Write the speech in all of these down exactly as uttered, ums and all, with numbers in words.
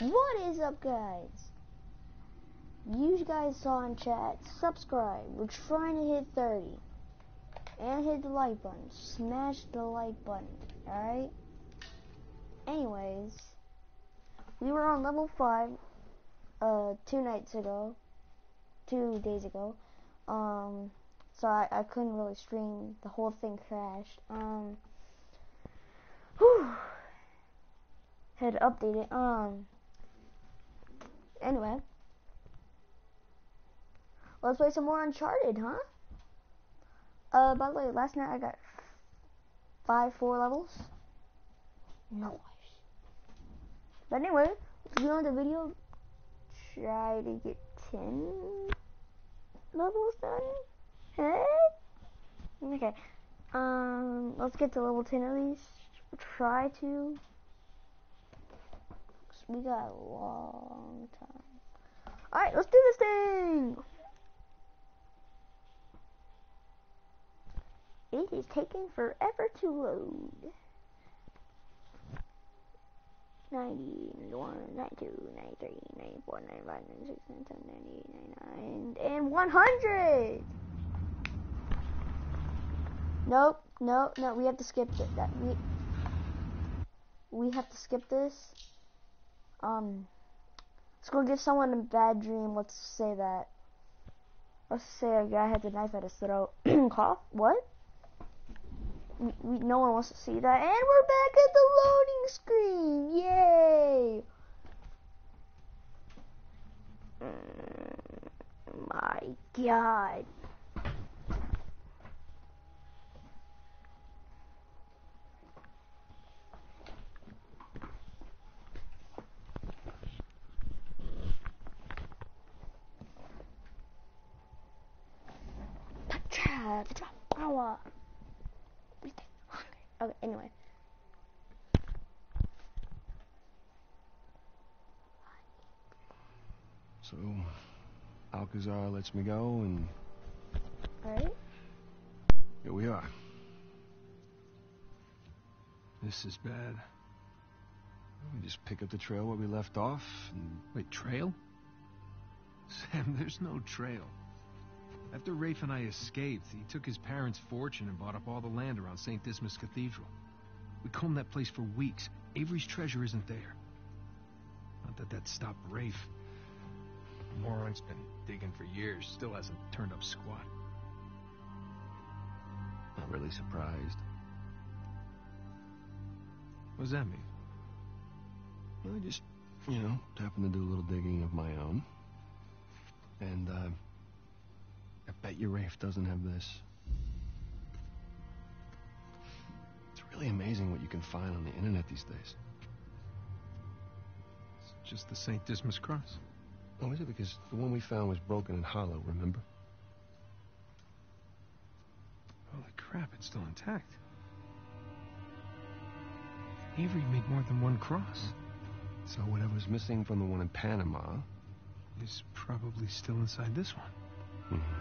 What is up, guys? You guys saw in chat, subscribe. We're trying to hit thirty. And hit the like button. Smash the like button, alright? Anyways, we were on level five uh, two nights ago. Two days ago. Um, so I, I couldn't really stream. The whole thing crashed. Um, whew. Had to update it. Um, anyway. Let's play some more Uncharted, huh? Uh, by the way, last night I got five, four levels. Nice. But anyway, let's get on the video. Try to get ten levels done. Hey? Okay. Um, let's get to level ten at least. Try to. We got a long time. Alright, let's do this thing! It is taking forever to load. ninety-one, ninety-two, ninety-three, ninety-four, ninety-five, ninety-six, ninety-seven, ninety-eight, ninety-nine, and one hundred! Nope, no, no, we have to skip it. That we we have to skip this. Um, let's go give someone a bad dream. Let's say that. Let's say a guy has a knife at his throat. Cough? What? We, we, no one wants to see that. And we're back at the loading screen. Yay! Mm, my God. Power. Okay, anyway. So, Alcazar lets me go, and Alright. here we are. This is bad. We just pick up the trail where we left off, and... Wait, trail? Sam, there's no trail. After Rafe and I escaped, he took his parents' fortune and bought up all the land around Saint Dismas Cathedral. We combed that place for weeks. Avery's treasure isn't there. Not that that stopped Rafe. The moron's been digging for years, still hasn't turned up squat. Not really surprised. What does that mean? Well, I just, you know, happened to do a little digging of my own. And, uh... I bet your Rafe doesn't have this. It's really amazing what you can find on the internet these days. It's just the Saint Dismas cross. Oh, is it? Because the one we found was broken and hollow, remember? Holy crap, it's still intact. Avery made more than one cross. So whatever's missing from the one in Panama is probably still inside this one. Mm-hmm.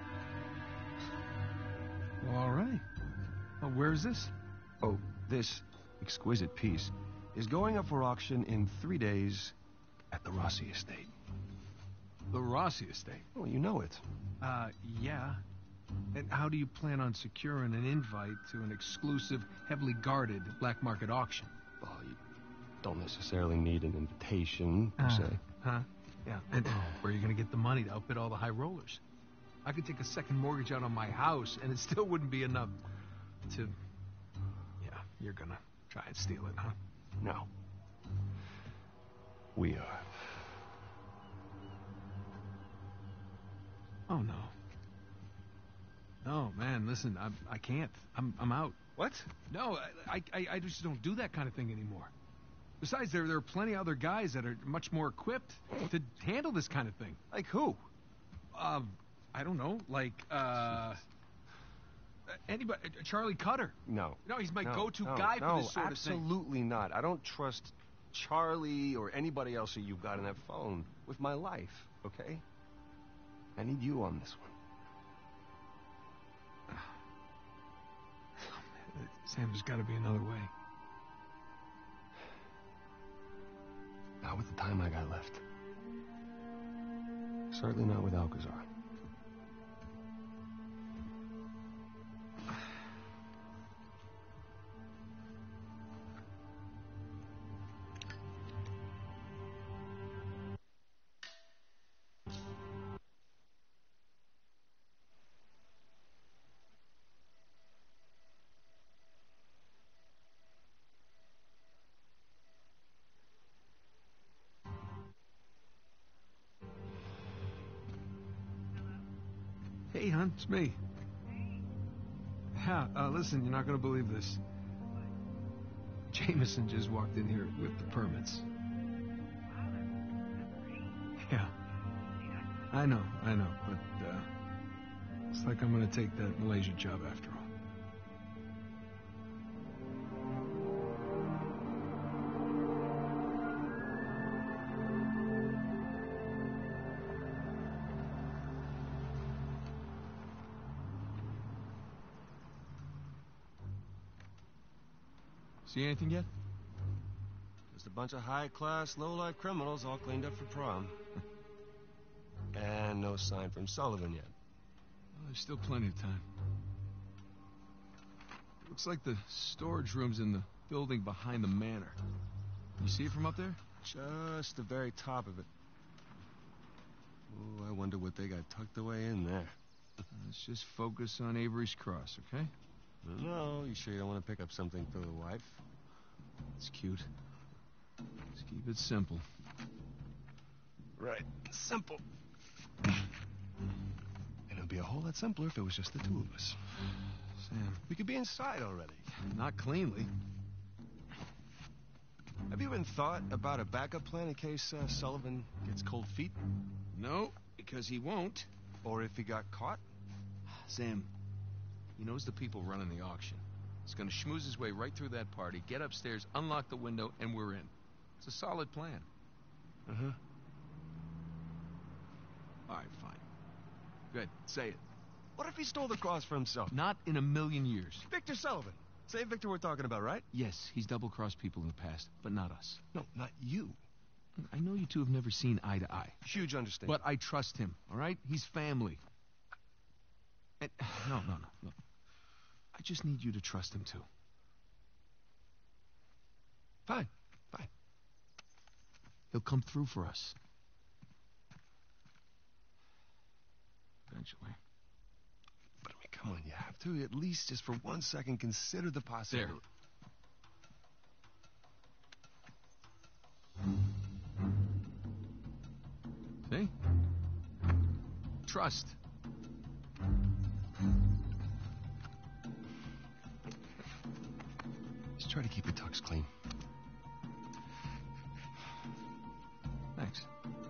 Well, all right. Well, where is this? Oh, this exquisite piece is going up for auction in three days at the Rossi estate. The Rossi estate? Oh, you know it. Uh, yeah. And how do you plan on securing an invite to an exclusive, heavily guarded black market auction? Well, you don't necessarily need an invitation, per uh, se. Huh? Yeah. And where are you going to get the money to outbid all the high rollers? I could take a second mortgage out on my house, and it still wouldn't be enough to... Yeah, you're going to try and steal it, huh? No. We are. Oh, no. No, man, listen, I, I can't. I'm, I'm out. What? No, I, I, I just don't do that kind of thing anymore. Besides, there, there are plenty of other guys that are much more equipped to handle this kind of thing. Like who? Um, I don't know, like, uh... anybody, Charlie Cutter. No. No, he's my no, go-to no, guy no, for this sort of thing. Absolutely not. I don't trust Charlie or anybody else that you've got on that phone with my life, okay? I need you on this one. Sam, there's got to be another way. Not with the time I got left. Certainly not with Alcazar. Hey, hon, it's me. Yeah, uh, listen, you're not gonna believe this. Jameson just walked in here with the permits. Yeah. I know, I know, but, uh, looks like I'm gonna take that Malaysia job after all. See anything yet? Just a bunch of high-class, low-life criminals all cleaned up for prom. And no sign from Sullivan yet. Well, there's still plenty of time. Looks like the storage room's in the building behind the manor. You see it from up there? Just the very top of it. Oh, I wonder what they got tucked away in there. Let's just focus on Avery's Cross, okay? No, you sure you don't want to pick up something for the wife? It's cute. Let's keep it simple. Right. Simple. And it'd be a whole lot simpler if it was just the two of us. Sam. We could be inside already. Not cleanly. Have you even thought about a backup plan in case uh, Sullivan gets cold feet? No, because he won't. Or if he got caught? Sam, he knows the people running the auction. He's gonna schmooze his way right through that party, get upstairs, unlock the window, and we're in. It's a solid plan. Uh-huh. All right, fine. Good, say it. What if he stole the cross for himself? Not in a million years. Victor Sullivan. Same Victor we're talking about, right? Yes, he's double-crossed people in the past, but not us. No, not you. I know you two have never seen eye to eye. Huge understanding. But I trust him, all right? He's family. And, no, no, no, no. I just need you to trust him, too. Fine, fine. He'll come through for us. Eventually. But, I mean, come on, you have to at least just for one second consider the possibility. There. See? Trust. Just try to keep your tux clean. Thanks.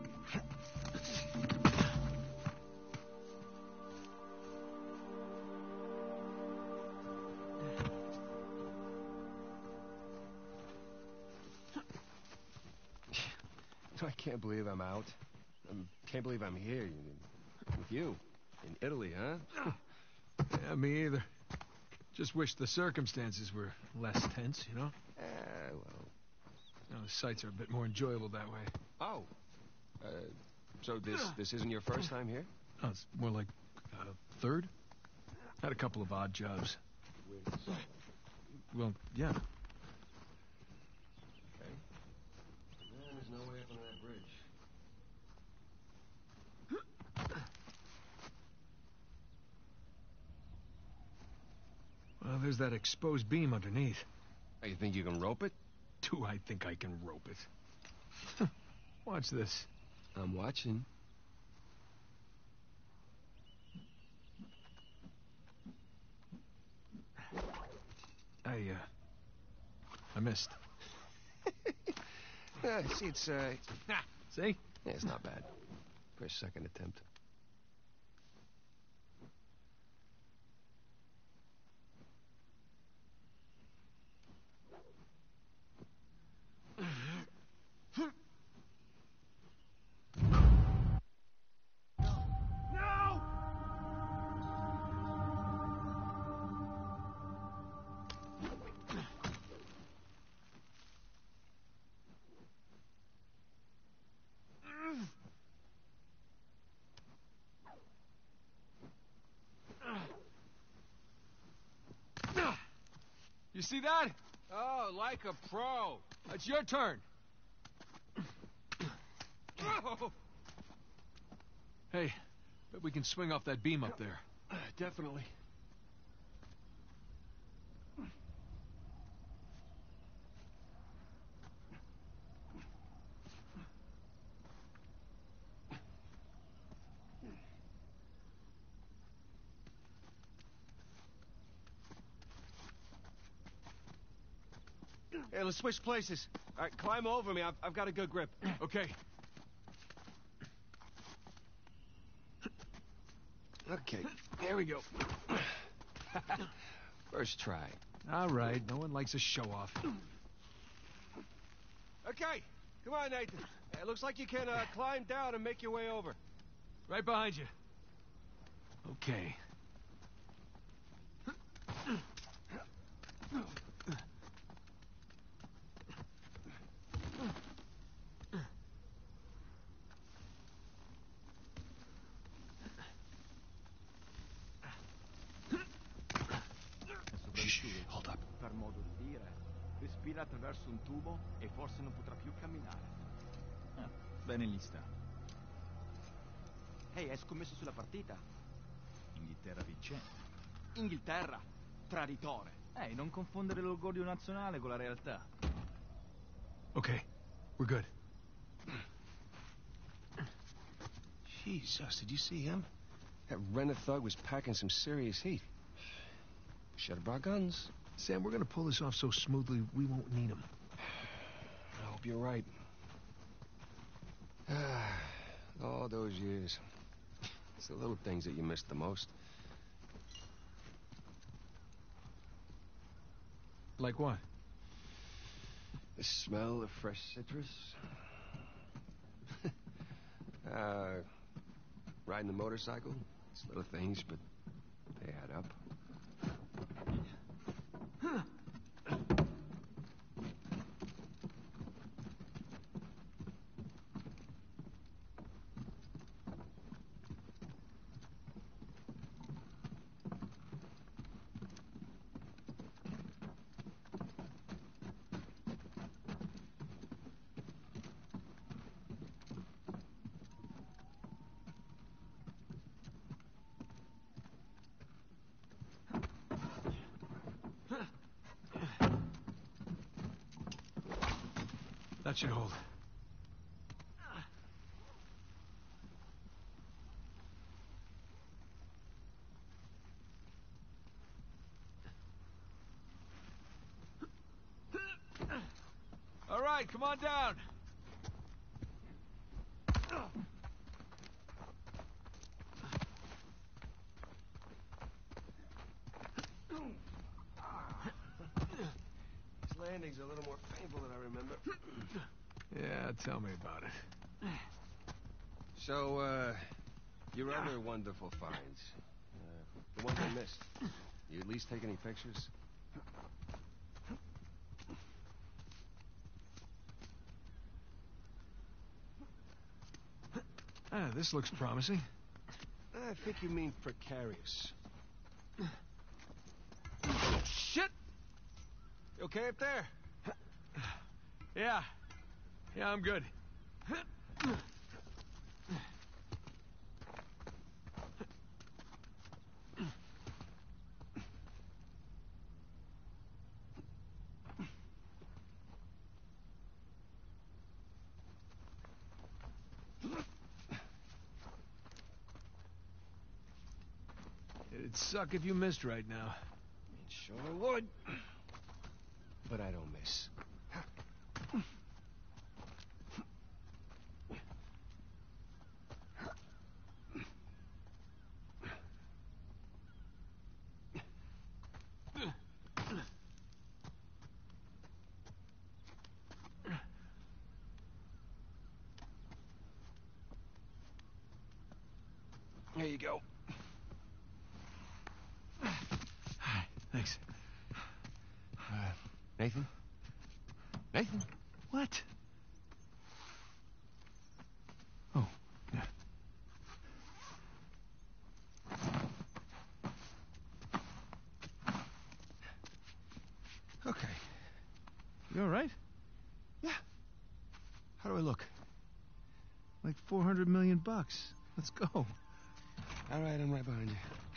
I can't believe I'm out. I can't believe I'm here with you. In Italy, huh? Yeah, me either. Just wish the circumstances were less tense, you know? Eh, well... You know, the sights are a bit more enjoyable that way. Oh. Uh, so this this isn't your first time here? Oh, it's more like uh, third. Had a couple of odd jobs. With Sullivan? Well, yeah. Okay. Yeah, there's no way up under that bridge. Well, there's that exposed beam underneath. Oh, you think you can rope it? Do I think I can rope it? Watch this. I'm watching. I, uh... I missed. uh, see, it's, uh... Ah, see? Yeah, it's not bad. For a second attempt. You see that? Oh, like a pro. It's your turn. Whoa. Hey, bet we can swing off that beam up there. Definitely. Hey, let's switch places. All right, climb over me. I've, I've got a good grip. Okay. Okay, here we go. First try. All right, no one likes a show-off. Okay, come on, Nathan. It looks like you can uh, climb down and make your way over. Right behind you. Okay. Shh, hold up. Per modo di dire, respira attraverso un tubo e forse non potrà più camminare. Ah, bene gli sta. Ehi, hey, hai scommesso sulla partita? Inghilterra vince. Inghilterra, traditore. Ehi, hey, non confondere l'orgoglio nazionale con la realtà. Okay, we're good. Jesus, did you see him? That Renner thug was packing some serious heat. Should have brought guns. Sam, we're gonna pull this off so smoothly we won't need them. I hope you're right. All those years. It's the little things that you miss the most. Like what? The smell of fresh citrus. uh, riding the motorcycle. It's little things, but they add up. That should hold. All right, come on down. This landing's a little more painful than I remember. Yeah, tell me about it. So, uh, your other wonderful finds, uh, the ones I missed, you at least take any pictures? Ah, this looks promising. I think you mean precarious. Shit! You okay up there? Yeah. Yeah, I'm good. It'd suck if you missed right now. It sure would. But I don't miss. Here you go. Thanks. Uh, Nathan? Nathan? What? Oh, yeah. look. Like four hundred million bucks. Let's go. All right, I'm right behind you.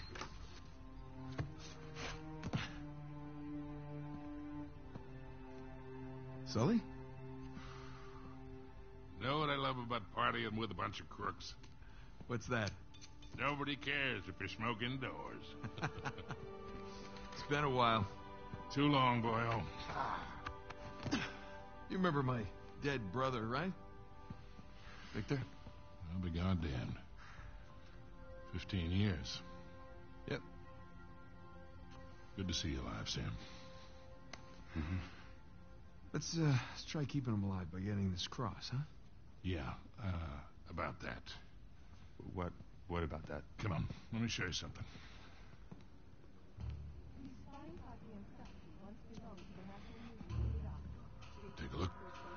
Sully? Know what I love about partying with a bunch of crooks? What's that? Nobody cares if you smoke indoors. It's been a while. Too long, boyo. You remember my dead brother, right? Victor? I'll be goddamned. Fifteen years. Yep. Good to see you alive, Sam. Mm-hmm. Let's, uh, let's try keeping him alive by getting this cross, huh? Yeah, uh, about that. What, what about that? Come on, let me show you something. Take a look.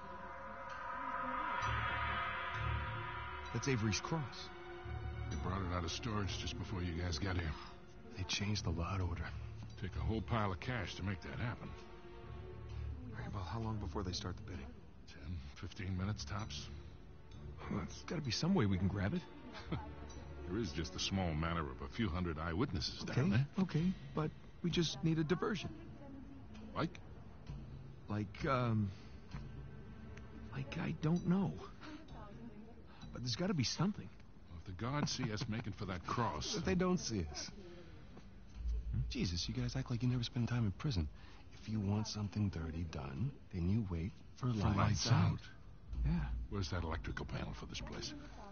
That's Avery's cross. They brought it out of storage just before you guys got here. They changed the lot order. Take a whole pile of cash to make that happen. All right, well, how long before they start the bidding? Ten, fifteen minutes tops. Well, there's got to be some way we can grab it. There is just a small matter of a few hundred eyewitnesses Okay, down there. okay, but we just need a diversion. Like? Like, um... Like, I don't know. But there's got to be something. Well, if the guards see us making for that cross... If they don't see us. Jesus, you guys act like you never spend time in prison. If you want something dirty done, then you wait for lights, For lights out. out. Yeah. Where's that electrical panel for this place?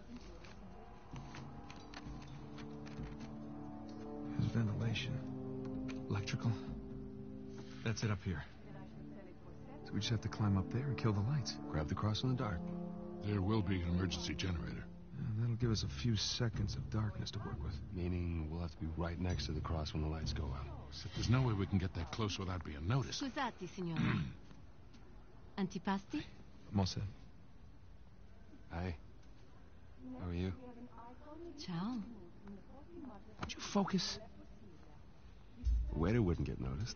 There's ventilation. Electrical. That's it up here. So we just have to climb up there and kill the lights. Grab the cross in the dark. There will be an emergency generator. And that'll give us a few seconds of darkness to work with. Meaning we'll have to be right next to the cross when the lights go out. Except there's no way we can get that close without being noticed. Scusate, signore. Antipasti? I'm all set. Hi. How are you? Ciao. Would you focus? The waiter wouldn't get noticed.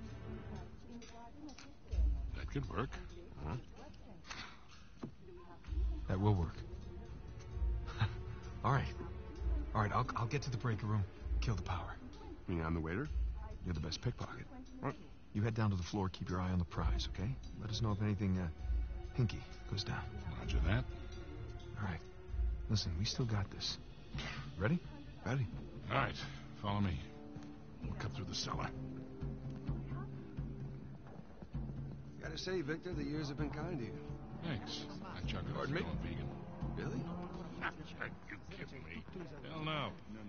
That could work. Huh? That will work. All right. All right, I'll, I'll get to the breaker room, kill the power. You mean I'm the waiter? You're the best pickpocket. What? You head down to the floor, keep your eye on the prize, okay? Let us know if anything, uh, hinky goes down. Roger that. All right. Listen, we still got this. Ready? Ready. All right, follow me. We'll cut through the cellar. Gotta say, Victor, the years have been kind to you. Thanks. That chocolate Pardon is me? going vegan. Really? You kidding me? Hell no.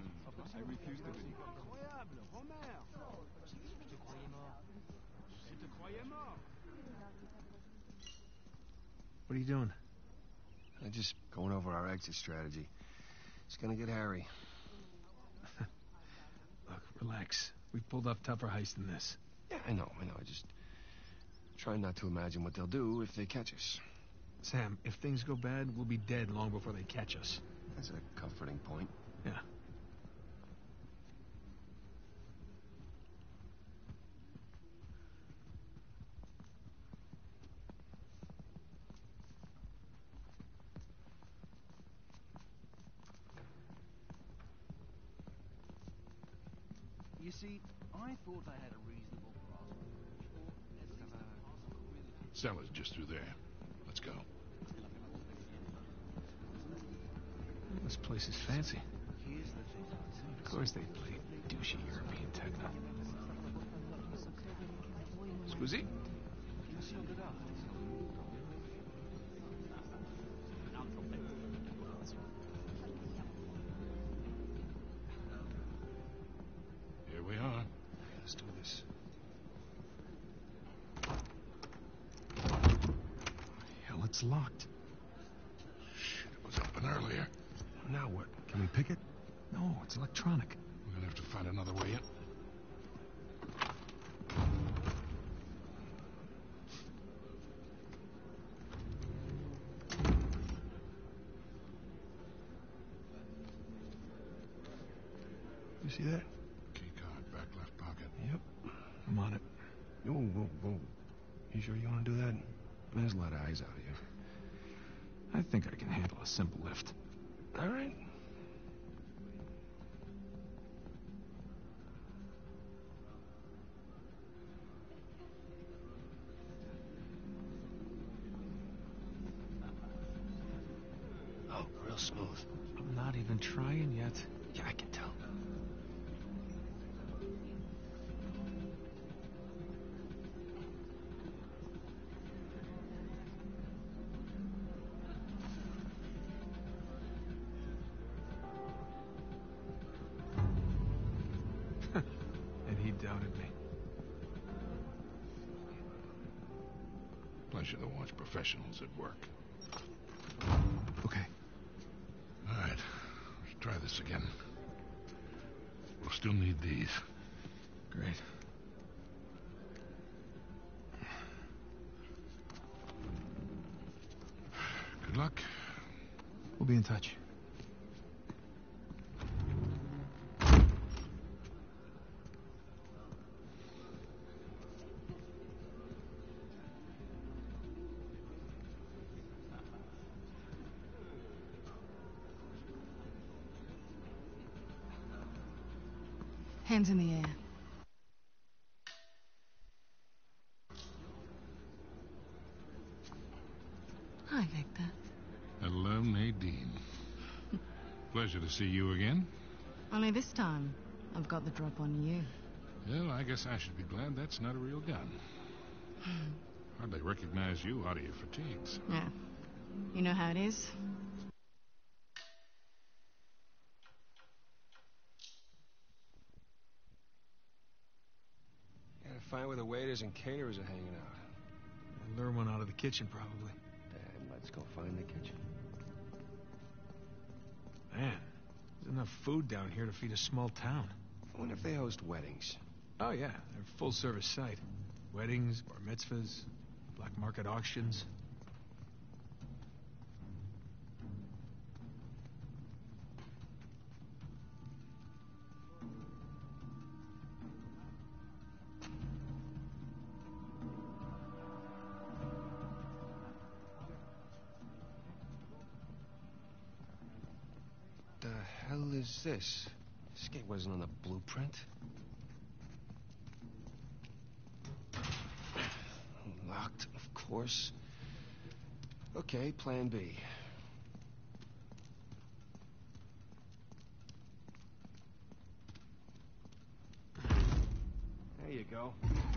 What are you doing? I'm just going over our exit strategy. It's gonna get hairy. Look, relax. We've pulled off tougher heists than this. Yeah, I know, I know. I just try not to imagine what they'll do if they catch us. Sam, if things go bad, we'll be dead long before they catch us. That's a comforting point. Yeah. You see, I thought I had a reasonable grasp. Cellar's just through there. Let's go. This place is fancy. Here's the thing. Of course they play douchey European techno. Scusi? Here we are. Let's do this. Hell, it's locked. Shit, it was open earlier. Now what? Can we pick it? No, it's electronic. We're gonna have to find another way in. You see that? Key card, back left pocket. Yep. I'm on it. Whoa, whoa, whoa. You sure you want to do that? There's a lot of eyes out here. I think I can handle a simple lift. All right. Oh, real smooth. I'm not even trying yet. Yeah, I can tell. And he doubted me. Pleasure to watch professionals at work. Okay. All right, let's try this again. We'll still need these. Great. Good luck. We'll be in touch. Hands in the air. Hi, Victor. Hello, Nadine. Pleasure to see you again. Only this time, I've got the drop on you. Well, I guess I should be glad that's not a real gun. Hardly recognize you out of your fatigues. Yeah. You know how it is? Gotta find where the waiters and caterers are hanging out. I lure one out of the kitchen, probably. And let's go find the kitchen. Man, there's enough food down here to feed a small town. I wonder if they host weddings. Oh, yeah, they're a full-service site. Weddings, bar mitzvahs, black market auctions. The hell is this? This gate wasn't on the blueprint. Locked, of course. Okay, plan B. There you go.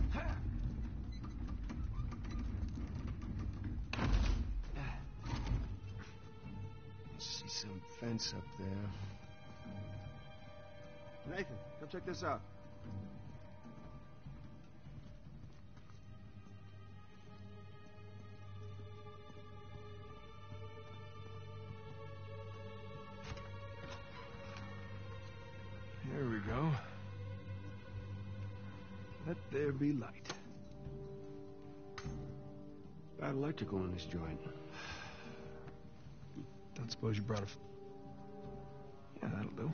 See some fence up there. Nathan, come check this out. Here we go. Let there be light. Got electrical in this joint. Don't suppose you brought a... F yeah, that'll do.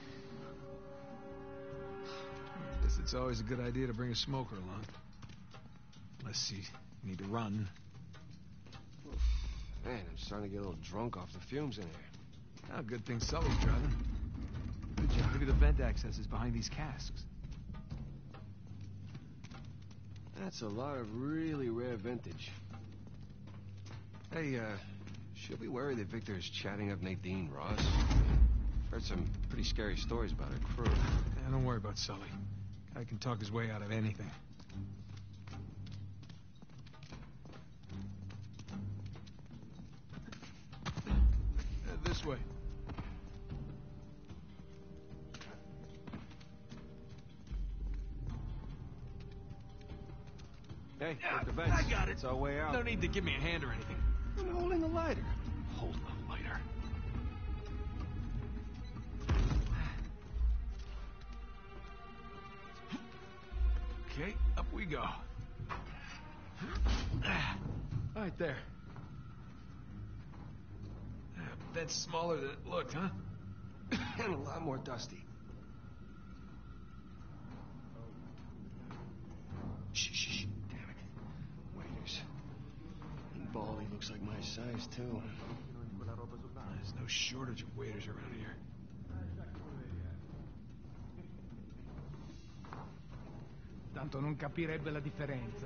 Guess it's always a good idea to bring a smoker along. Unless you need to run. Oof. Man, I'm starting to get a little drunk off the fumes in here. Oh, good thing Sully's driving. Good job. Maybe the vent access is behind these casks. That's a lot of really rare vintage. Hey, uh, should we worry that Victor is chatting up Nadine Ross? Heard some pretty scary stories about her crew. Yeah, don't worry about Sully. Guy can talk his way out of anything. Uh, this way. Hey, take the vents. I got it. It's our way out. No need to give me a hand or anything. I'm holding the lighter. Holding the lighter. Okay, up we go. Right there. That's smaller than it looked, huh? And a lot more dusty. Shh, shh, shh. Damn it. Waiters. And Baldy looks like my size, too. No shortage of waiters around here. Tanto non capirebbe la differenza.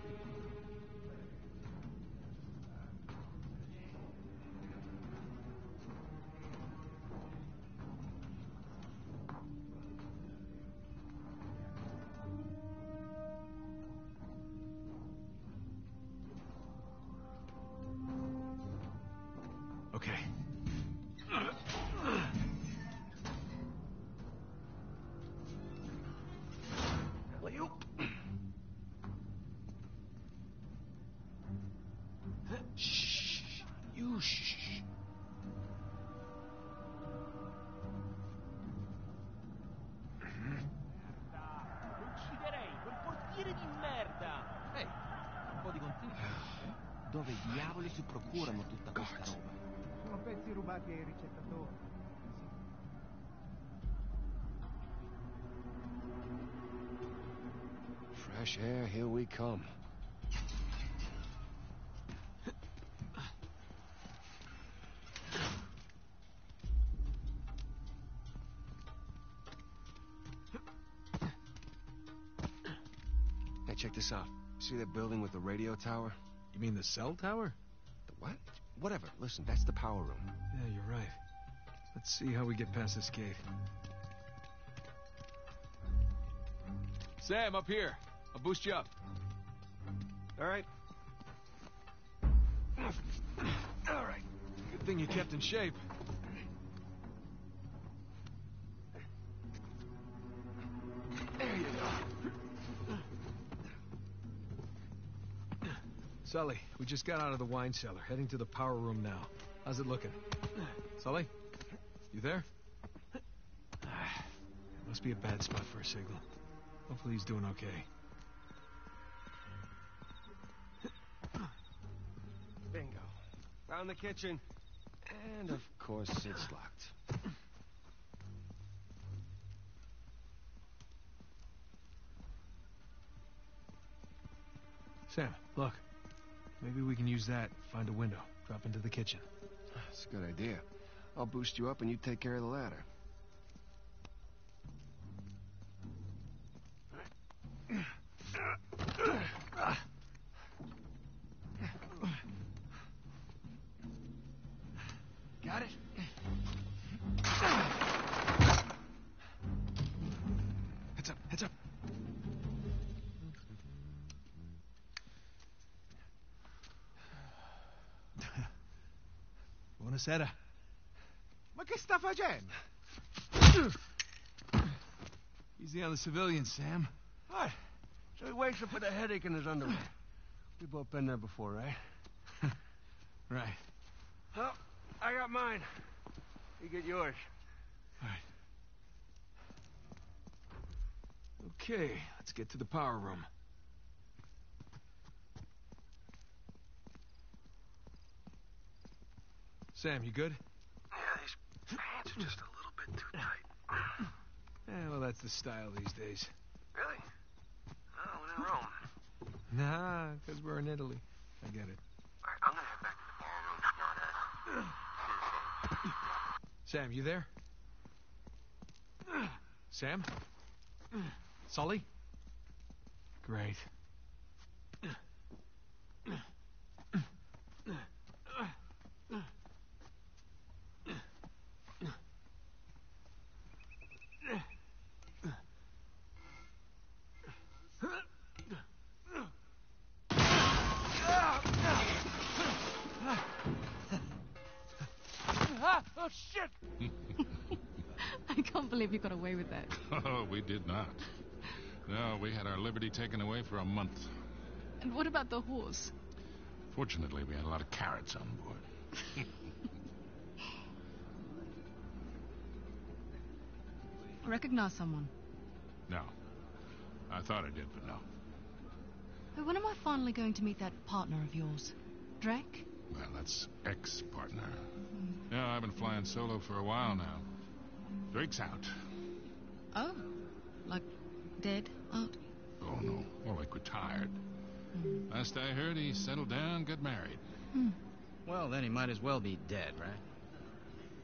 Okay. Alley-oop. Shh. You shh. Lo ucciderei, quel portiere di merda! Ehi, un po' di contiglia. Dove diavoli si procurano tutta questa roba? Sono pezzi rubati ai ricettatori. Fresh air, here we come. Hey, check this out. See that building with the radio tower? You mean the cell tower? The what? Whatever. Listen, that's the power room. Yeah, you're right. Let's see how we get past this gate. Sam, up here. I'll boost you up. All right. All right. Good thing you kept in shape. There you go. Sully, we just got out of the wine cellar, heading to the power room now. How's it looking? Sully? You there? Must be a bad spot for a signal. Hopefully he's doing okay. Bingo. Found the kitchen. And, of course, it's locked. Sam, look. Maybe we can use that, find a window, drop into the kitchen. That's a good idea. I'll boost you up and you take care of the ladder. Got it? Heads up, heads up. Buonasera. Ma che sta facendo? Easy on the civilians, Sam. What? So he wakes up with a headache in his underwear. We've both been there before, right? Right. Well, I got mine. You get yours. All right. Okay, let's get to the power room. Sam, you good? Yeah, these pants are just a little bit too tight. Yeah, well, that's the style these days. Really? Oh, when in Rome. Nah, because we're in Italy. I get it. All right, I'm gonna head back to the power room. Sam, you there? Sam? Sully? Great. Oh, shit! I can't believe you got away with that. Oh, we did not. No, we had our liberty taken away for a month. And what about the horse? Fortunately, we had a lot of carrots on board. Recognize someone? No. I thought I did, but no. Hey, when am I finally going to meet that partner of yours? Drake? Well, that's ex-partner. Yeah, I've been flying solo for a while now. Drake's out. Oh, like dead out? Oh, no. More like retired. Mm. Last I heard, he settled down, got married. Hmm. Well, then he might as well be dead, right?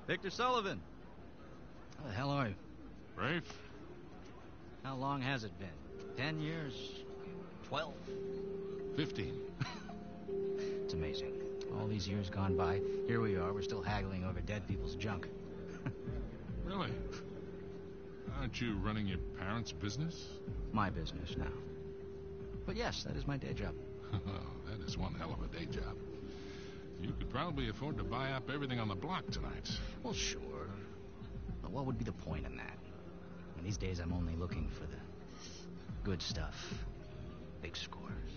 Victor Sullivan. How the hell are you? Rafe? How long has it been? Ten years? Twelve? Fifteen. It's amazing. All these years gone by, here we are, we're still haggling over dead people's junk. Really? Aren't you running your parents' business? My business now. But yes, that is my day job. Oh, that is one hell of a day job. You could probably afford to buy up everything on the block tonight. Well, sure. But what would be the point in that? And these days I'm only looking for the good stuff. Big scores.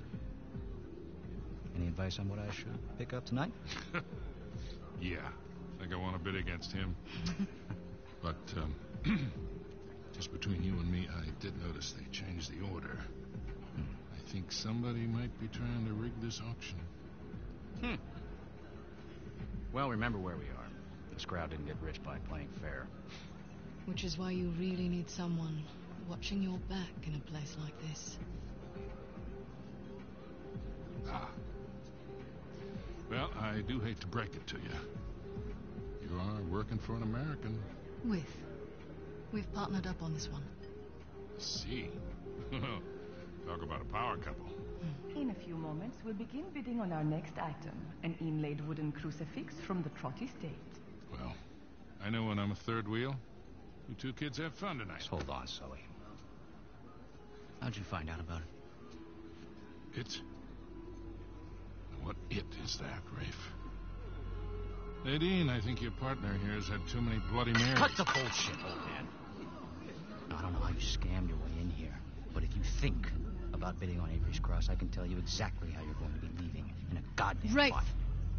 Any advice on what I should pick up tonight? Yeah. Think I want to bid against him. But, um, just between you and me, I did notice they changed the order. Hmm. I think somebody might be trying to rig this auction. Hmm. Well, remember where we are. This crowd didn't get rich by playing fair. Which is why you really need someone watching your back in a place like this. Ah. Well, I do hate to break it to you. You are working for an American. With. We've partnered up on this one. See. Talk about a power couple. In a few moments, we'll begin bidding on our next item, an inlaid wooden crucifix from the Trott estate. Well, I know when I'm a third wheel. You two kids have fun tonight. Just hold on, Sully. How'd you find out about it? It? What it is that, Rafe? Nadine, I think your partner here has had too many Bloody Marys. Cut the bullshit, old man. I don't know how you scammed your way in here, but if you think about bidding on Avery's Cross, I can tell you exactly how you're going to be leaving in a goddamn Rafe. fight.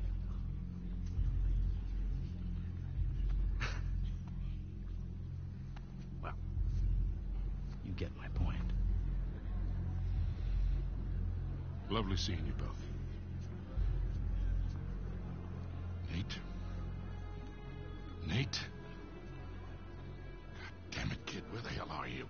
Well, you get my point. Lovely seeing you both. Nate? Nate? God damn it, kid, where the hell are you?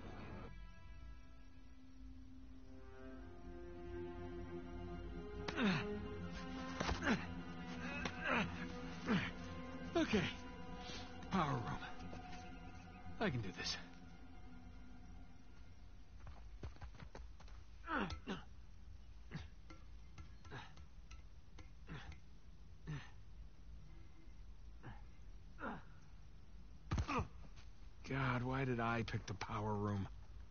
Okay. Power room. I can do this. God, why did I pick the power room?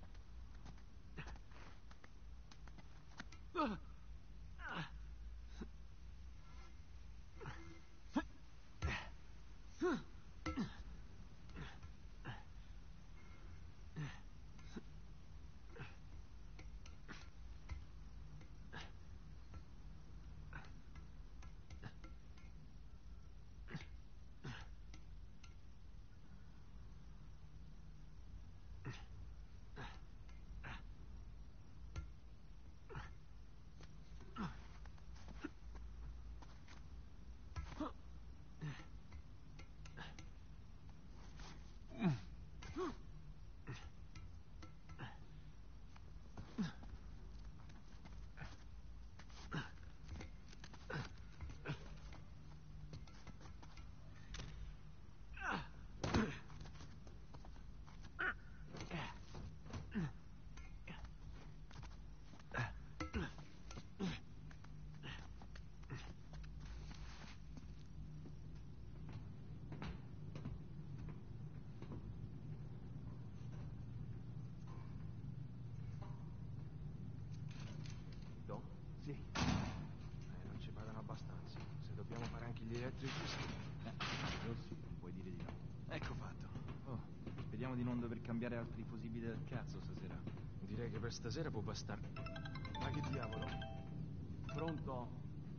Sì. Eh, non ci pagano abbastanza. Se dobbiamo fare anche gli elettrici, sì. Eh, oh sì, puoi dire di no. Ecco fatto. Oh, speriamo di non dover cambiare altri fusibi del cazzo stasera. Direi che per stasera può bastare. Ma che diavolo? Pronto?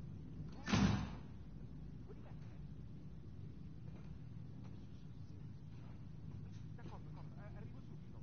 D'accordo, d'accordo, arrivo subito.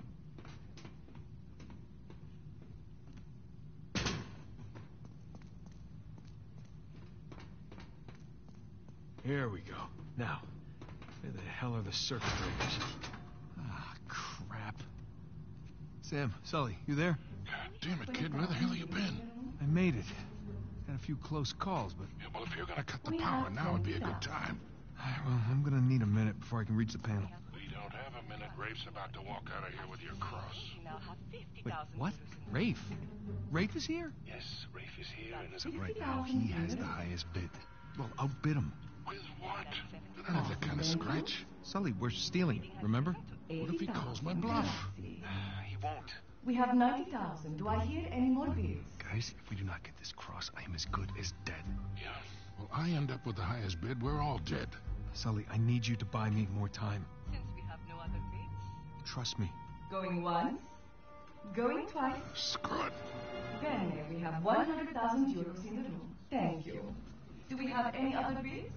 Here we go. Now, where the hell are the circuit breakers? Ah, crap. Sam, Sully, you there? God damn it, kid, where the hell have you been? I made it. Had a few close calls, but... Yeah, well, if you're gonna cut the power, now would be a good time. Well, I'm gonna need a minute before I can reach the panel. We don't have a minute. Rafe's about to walk out of here with your cross. Wait, what? Rafe? Rafe is here? Yes, Rafe is here and is... Right now, he has the highest bid. Well, outbid him. With what? I don't have that kind of scratch. Sully, we're stealing, remember? What if he calls my bluff? He won't. We have ninety thousand. Do I hear any more bids? Guys, if we do not get this cross, I am as good as dead. Yeah. Well, I end up with the highest bid. We're all dead. Sully, I need you to buy me more time. Since we have no other bids. Trust me. Going once? Going twice? Screw it. Then may we have one hundred thousand euros in the room. Thank you. Do we have any other bids?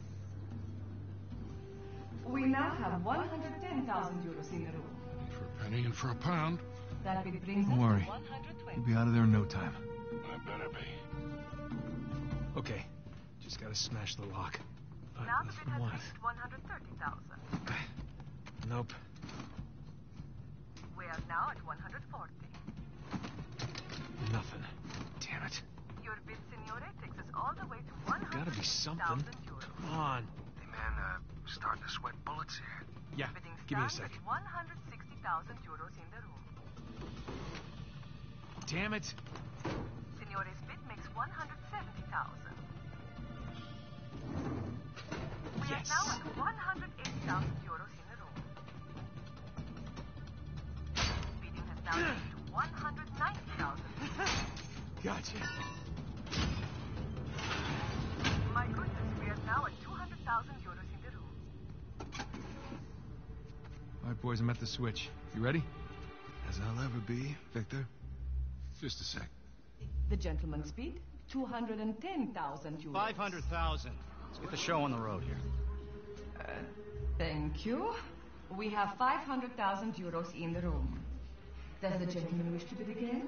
We now have one hundred ten thousand euros in the room. For a penny and for a pound. That bid brings Don't us worry. to one hundred twenty. We'll be out of there in no time. I better be. Okay. Just gotta smash the lock. But Now the for bid has what? reached one hundred thirty thousand. Nope. We are now at one hundred forty. Nothing. Damn it. Your bid, signore, takes us all the way to one hundred Gotta be something. euros. Come on. Hey, man, uh, starting to sweat bullets here. Yeah, Bidding give me a stands sec. at one hundred sixty thousand euros in the room. Damn it. Signore's bid makes one hundred seventy thousand. We Yes. are now at one hundred eighty thousand euros in the room. Bidding has now reached to one hundred ninety thousand. Gotcha. My goodness, we are now at two hundred thousand euros in the room. All right, boys, I'm at the switch. You ready? As I'll ever be, Victor. Just a sec. The gentleman's bid, two hundred ten thousand euros. five hundred thousand. Let's get the show on the road here. Uh, thank you. We have five hundred thousand euros in the room. Does the gentleman wish to bid again?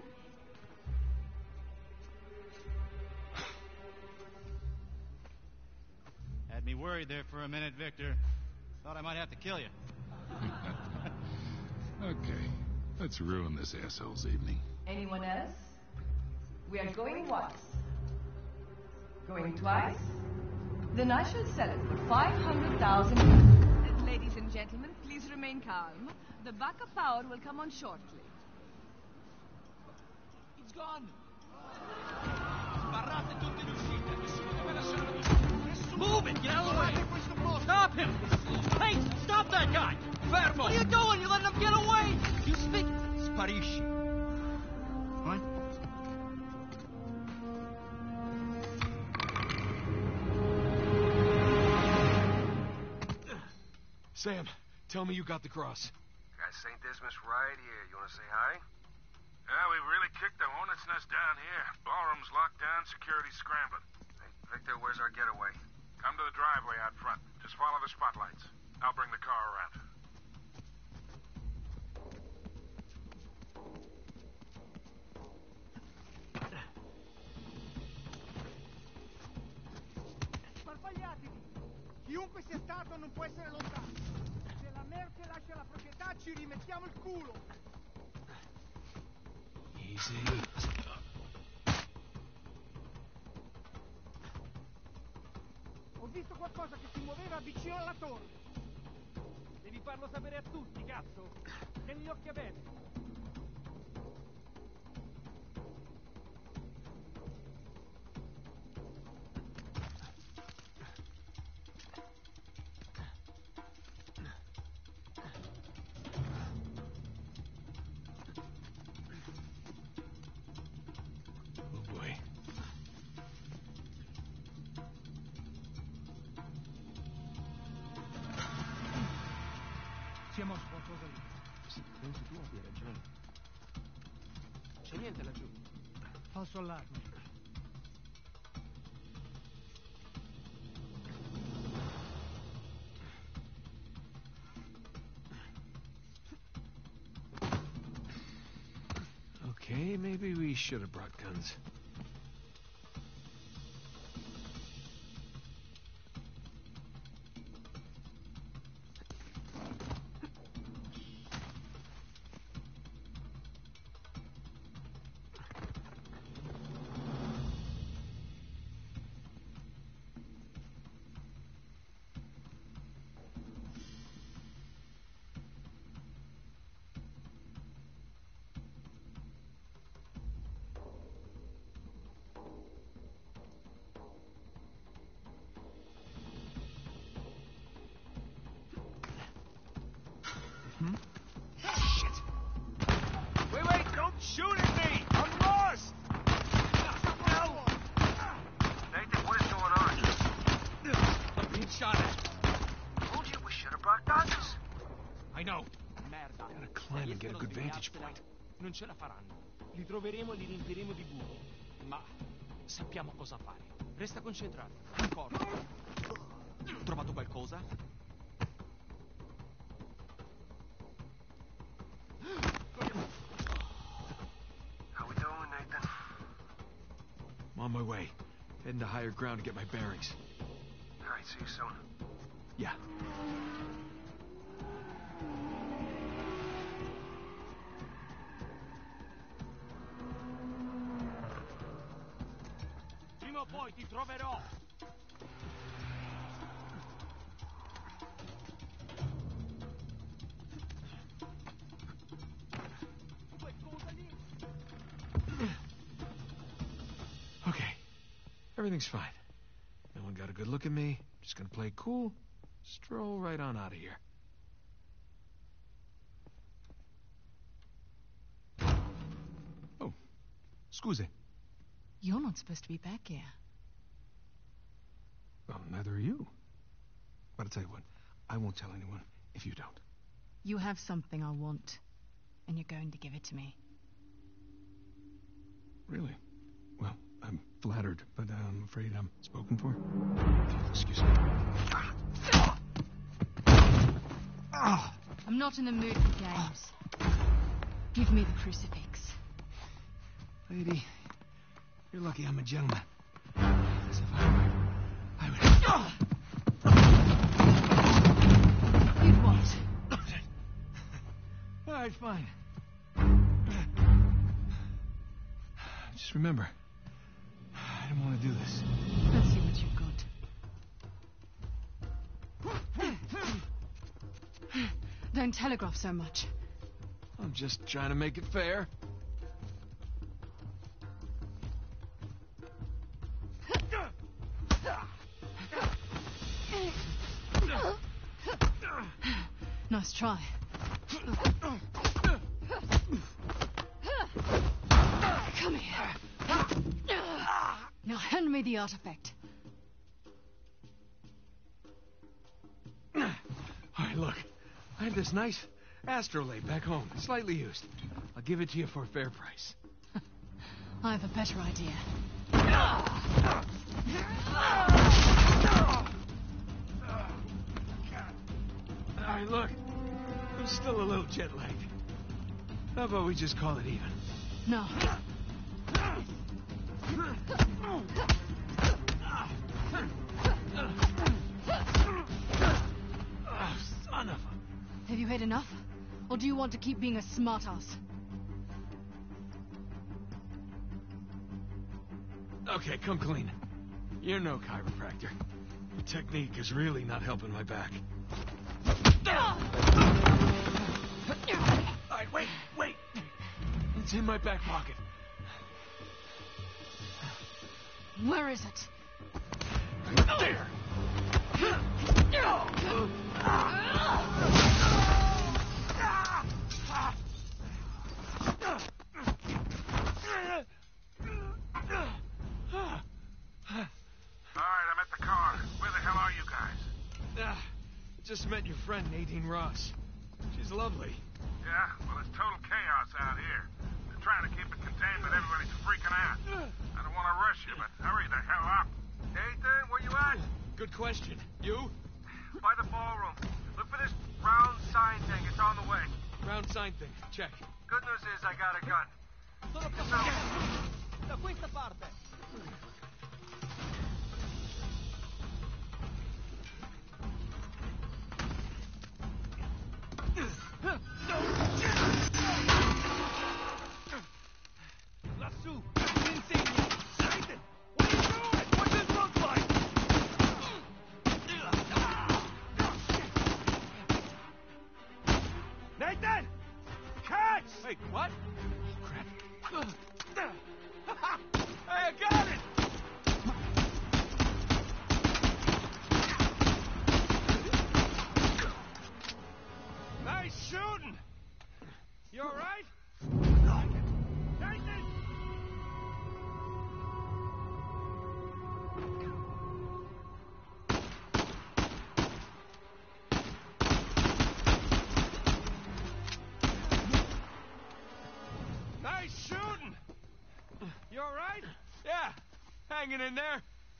Had me worried there for a minute, Victor. Thought I might have to kill you. Okay. Let's ruin this asshole's evening. Anyone else? We are going once. Going twice? Then I shall sell it for five hundred thousand. Ladies and gentlemen, please remain calm. The backup power will come on shortly. It's gone! Sbarrate tutti in uscita, nessuno deve lasciare via. Nessuno! Move it! Get out of the way! Stop him! Hey! Stop that guy! Fermo! What are you doing? You're letting him get away! You speak... Sparisci. What? Sam, tell me you got the cross. Got Saint Dismas right here. You want to say hi? Yeah, we really kicked the hornet's nest down here. Ballroom's locked down, security's scrambling. Hey, Victor, where's our getaway? Come to the driveway out front. Just follow the spotlights. I'll bring the car around. Sparpagliatevi! Chiunque sia stato non può essere lontano. Se la merce lascia la proprietà ci rimettiamo il culo. Easy. Ho visto qualcosa che si muoveva vicino alla torre. Devi farlo sapere a tutti, cazzo. Tieni gli occhi aperti. Oh boy. Si è mosso qualcosa lì. Sì, penso tu abbia ragione. C'è niente laggiù. Falso allarme. Okay, maybe we should have brought guns. know. Merda. Gotta climb and get a good vantage point. Non ce la faranno. Li troveremo e li riempiremo di buco. Ma sappiamo cosa fare. Resta concentrato. D'accordo. Trovato qualcosa? How we doing, Nathan? I'm on my way. Heading to higher ground to get my bearings. All right, see you soon. Yeah. Prima o poi ti troverò. Okay. Everything's fine. No one got a good look at me. Just gonna play it cool. Stroll right on out of here. Oh. Scusi. You're not supposed to be back here. Well, neither are you. But I'll tell you what. I won't tell anyone if you don't. You have something I want, and you're going to give it to me. Really? Well, I'm flattered, but I'm afraid I'm spoken for. Excuse me. I'm not in the mood for games. Give me the crucifix. Lady, you're lucky I'm a gentleman. As if I were, I would... You'd what? All right, fine. Just remember, I don't want to do this. Let's see what you've got. Don't telegraph so much. I'm just trying to make it fair. Nice try. Come here. Now hand me the artifact. All right, look. I have this nice astrolabe back home, slightly used. I'll give it to you for a fair price. I have a better idea. All right, look. I'm still a little jet-lagged. How about we just call it even? No. Oh, son of a... Have you had enough? Or do you want to keep being a smartass? Okay, come clean. You're no chiropractor. Your technique is really not helping my back. All right, wait, wait. It's in my back pocket. Where is it? Right there. Just met your friend, Nadine Ross. She's lovely. Yeah? Well, it's total chaos out here. They're trying to keep it contained, but everybody's freaking out. I don't want to rush you, but hurry the hell up. Nathan, where you at? Good question. You? By the ballroom. Look for this round sign thing. It's on the way. Round sign thing. Check. Good news is I got a gun. Sono passato. Da questa parte. Lassù, insegni. Nathan, what are you doing? What's this look like? Nathan! Catch! Wait, what? Crap. Hey, I got it! hanging in there?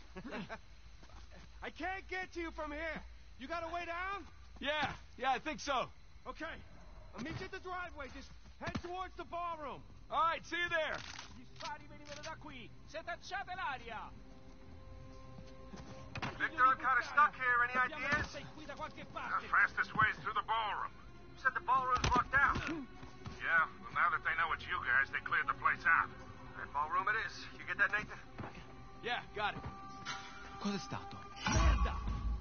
I can't get to you from here. You got a way down? Yeah, yeah, I think so. Okay, I'll meet you at the driveway. Just head towards the ballroom. All right, see you there. Gli spari venivano da qui. Se tacciate l'aria. Victor, I'm kind of stuck here. Any ideas? Sei qui da qualche The parte. fastest way is through the ballroom. You said the ballroom's locked down. Yeah, well, now that they know it's you guys, they cleared the place out. That ballroom it is. You get that, Nathan? Yeah, got it. Cos'è stato? Merda!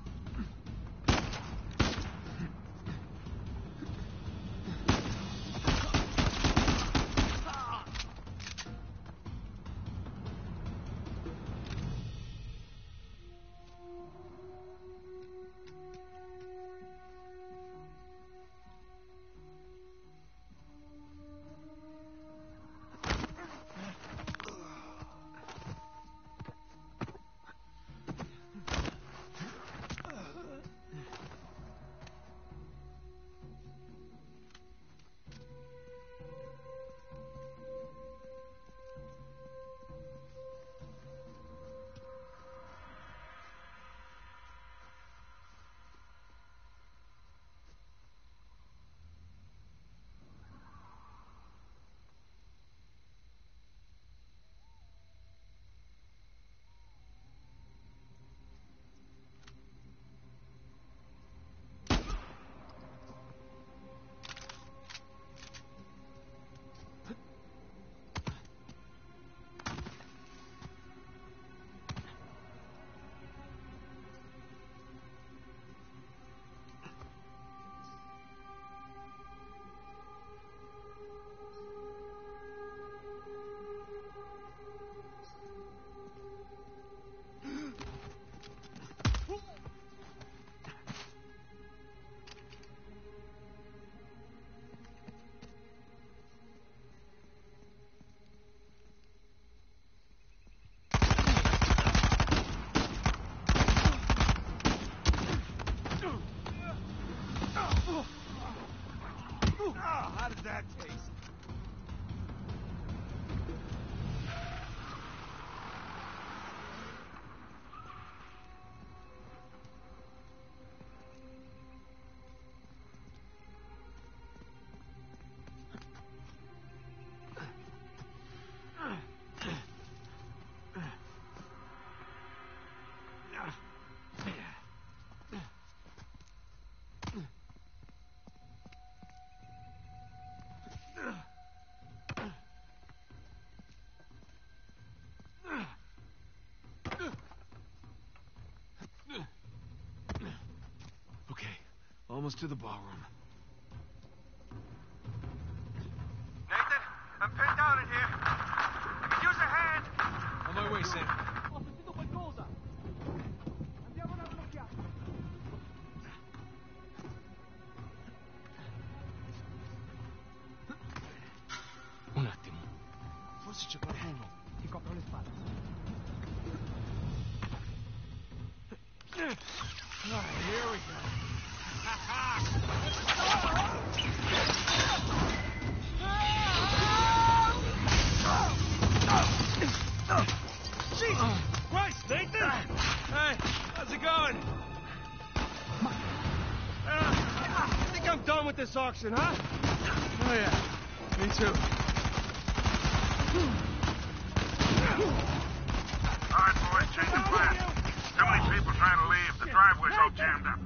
How did that taste? Okay, almost to the ballroom. Nathan, I'm pinned down in here. I could use a hand. On my way, Sam. Ho sentito qualcosa. Andiamo a dare un'occhiata. Un attimo. Forse c'è qualcuno. Ti copro le spalle. All right, here we go. Jesus Christ, Nathan! Hey, how's it going? Uh, I think I'm done with this auction, huh? Oh, yeah. Me too. All right, boys, change the plan. Too many people trying to leave. The driveway's all jammed up.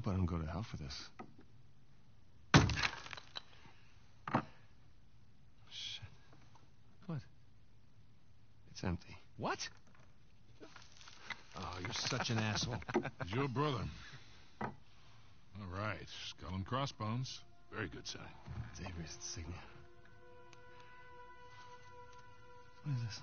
hope I don't go to hell for this. Shit. What? It's empty. What? Oh, you're such an asshole. It's your brother. All right. Skull and crossbones. Very good sign. It's Avery's insignia. What is this?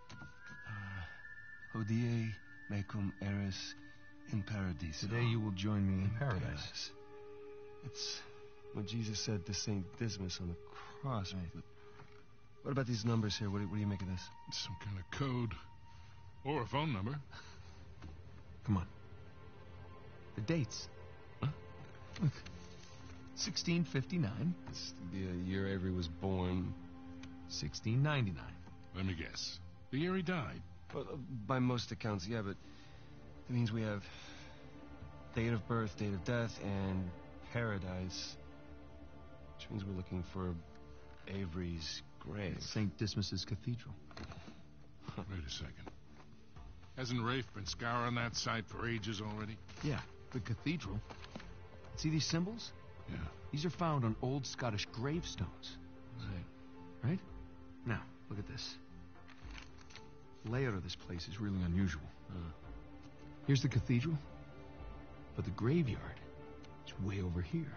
Uh, Hodie mecum eris in paradiso. Today you will join me in paradise. It's what Jesus said to Saint Dismas on the cross. Right. But what about these numbers here? What do, what do you make of this? It's some kind of code. Or a phone number. Come on. The dates. Huh? Look. sixteen fifty-nine. It's the year Avery was born. sixteen ninety-nine. Let me guess. The year he died. Well, uh, by most accounts, yeah, but it means we have date of birth, date of death, and paradise. Which means we're looking for Avery's grave. Saint Dismas's cathedral. Wait a second. Hasn't Rafe been scouring that site for ages already? Yeah, the cathedral. See these symbols? Yeah. These are found on old Scottish gravestones. Right. Right? Now, look at this. The layout of this place is really unusual. Uh, Here's the cathedral, but the graveyard is way over here.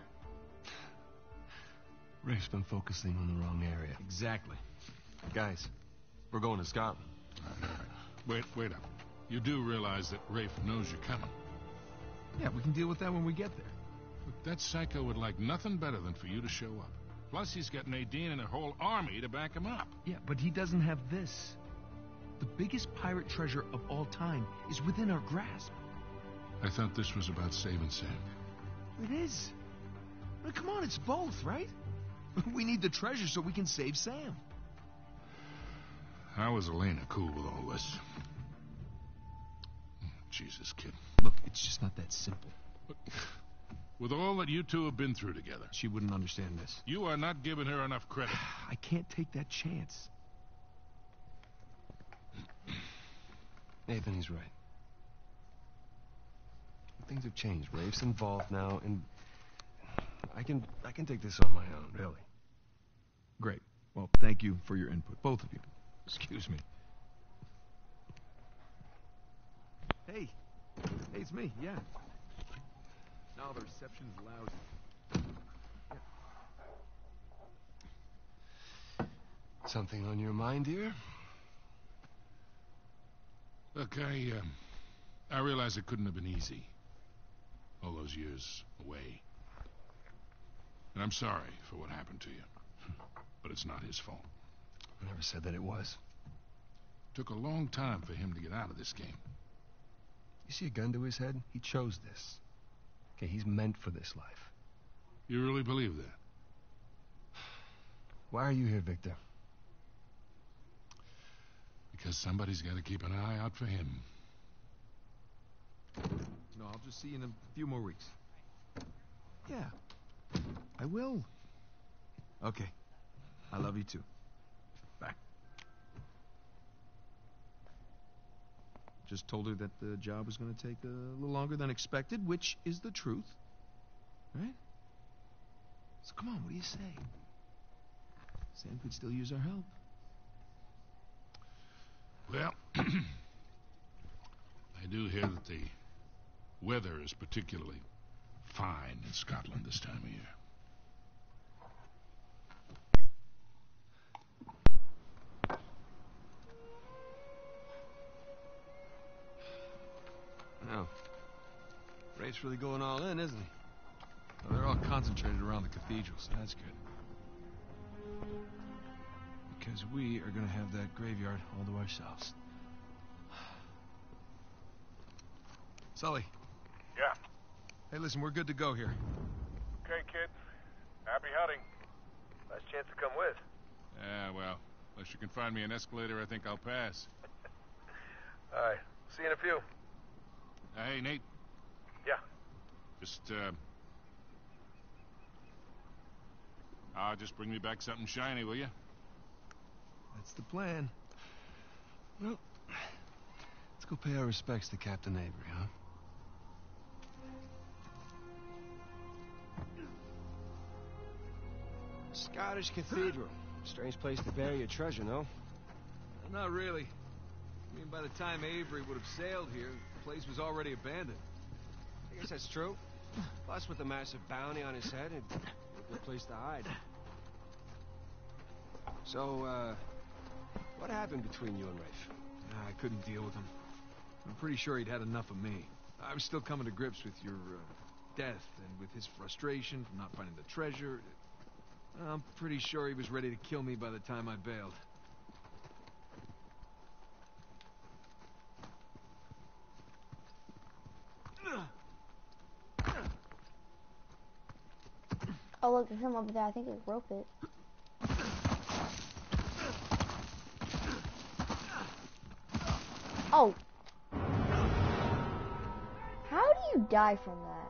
Rafe's been focusing on the wrong area. Exactly. Guys, we're going to Scotland. All right, all right. Wait, wait up. You do realize that Rafe knows you're coming. Yeah, we can deal with that when we get there. Look, that psycho would like nothing better than for you to show up. Plus, he's got Nadine and a whole army to back him up. Yeah, but he doesn't have this. The biggest pirate treasure of all time is within our grasp. I thought this was about saving Sam. It is. I mean, come on, it's both, right? We need the treasure so we can save Sam. How is Elena cool with all this? Jesus, kid. Look, it's just not that simple. Look, with all that you two have been through together, She wouldn't understand this. you are not giving her enough credit. I can't take that chance. Nathan, he's right. Things have changed. Rafe's involved now, and I can I can take this on my own, really. Great. Well, thank you for your input, both of you. Excuse me. Hey. Hey, it's me, yeah. Now the reception's lousy. Something on your mind, dear? Look, I, um, I realize it couldn't have been easy. All those years away. And I'm sorry for what happened to you. But it's not his fault. I never said that it was. Took a long time for him to get out of this game. You see a gun to his head? He chose this. Okay, he's meant for this life. You really believe that? Why are you here, Victor? Because somebody's got to keep an eye out for him. No, I'll just see you in a few more weeks. Yeah. I will. Okay. I love you too. Bye. Just told her that the job was going to take a little longer than expected, which is the truth. Right? So come on, what do you say? Sam could still use our help. Well, I do hear that the weather is particularly fine in Scotland this time of year. No. Rafe's really going all in, isn't he? Well, they're all concentrated around the cathedral, so that's good. Because we are going to have that graveyard all to ourselves. Sully. Yeah. Hey, listen, we're good to go here. Okay, kids. Happy hunting. Nice chance to come with. Yeah, well, unless you can find me an escalator, I think I'll pass. All right. See you in a few. Uh, hey, Nate. Yeah. Just, uh... Ah, just bring me back something shiny, will you? That's the plan. Well, let's go pay our respects to Captain Avery, huh? Scottish Cathedral. Strange place to bury your treasure, no? Not really. I mean, by the time Avery would have sailed here, the place was already abandoned. I guess that's true. Plus, with the massive bounty on his head, it'd be a good place to hide. So, uh, what happened between you and Rafe? Nah, I couldn't deal with him. I'm pretty sure he'd had enough of me. I was still coming to grips with your uh, death and with his frustration from not finding the treasure. I'm pretty sure he was ready to kill me by the time I bailed. Oh, look, there's some over there. I think it's rope it. Oh. How do you die from that?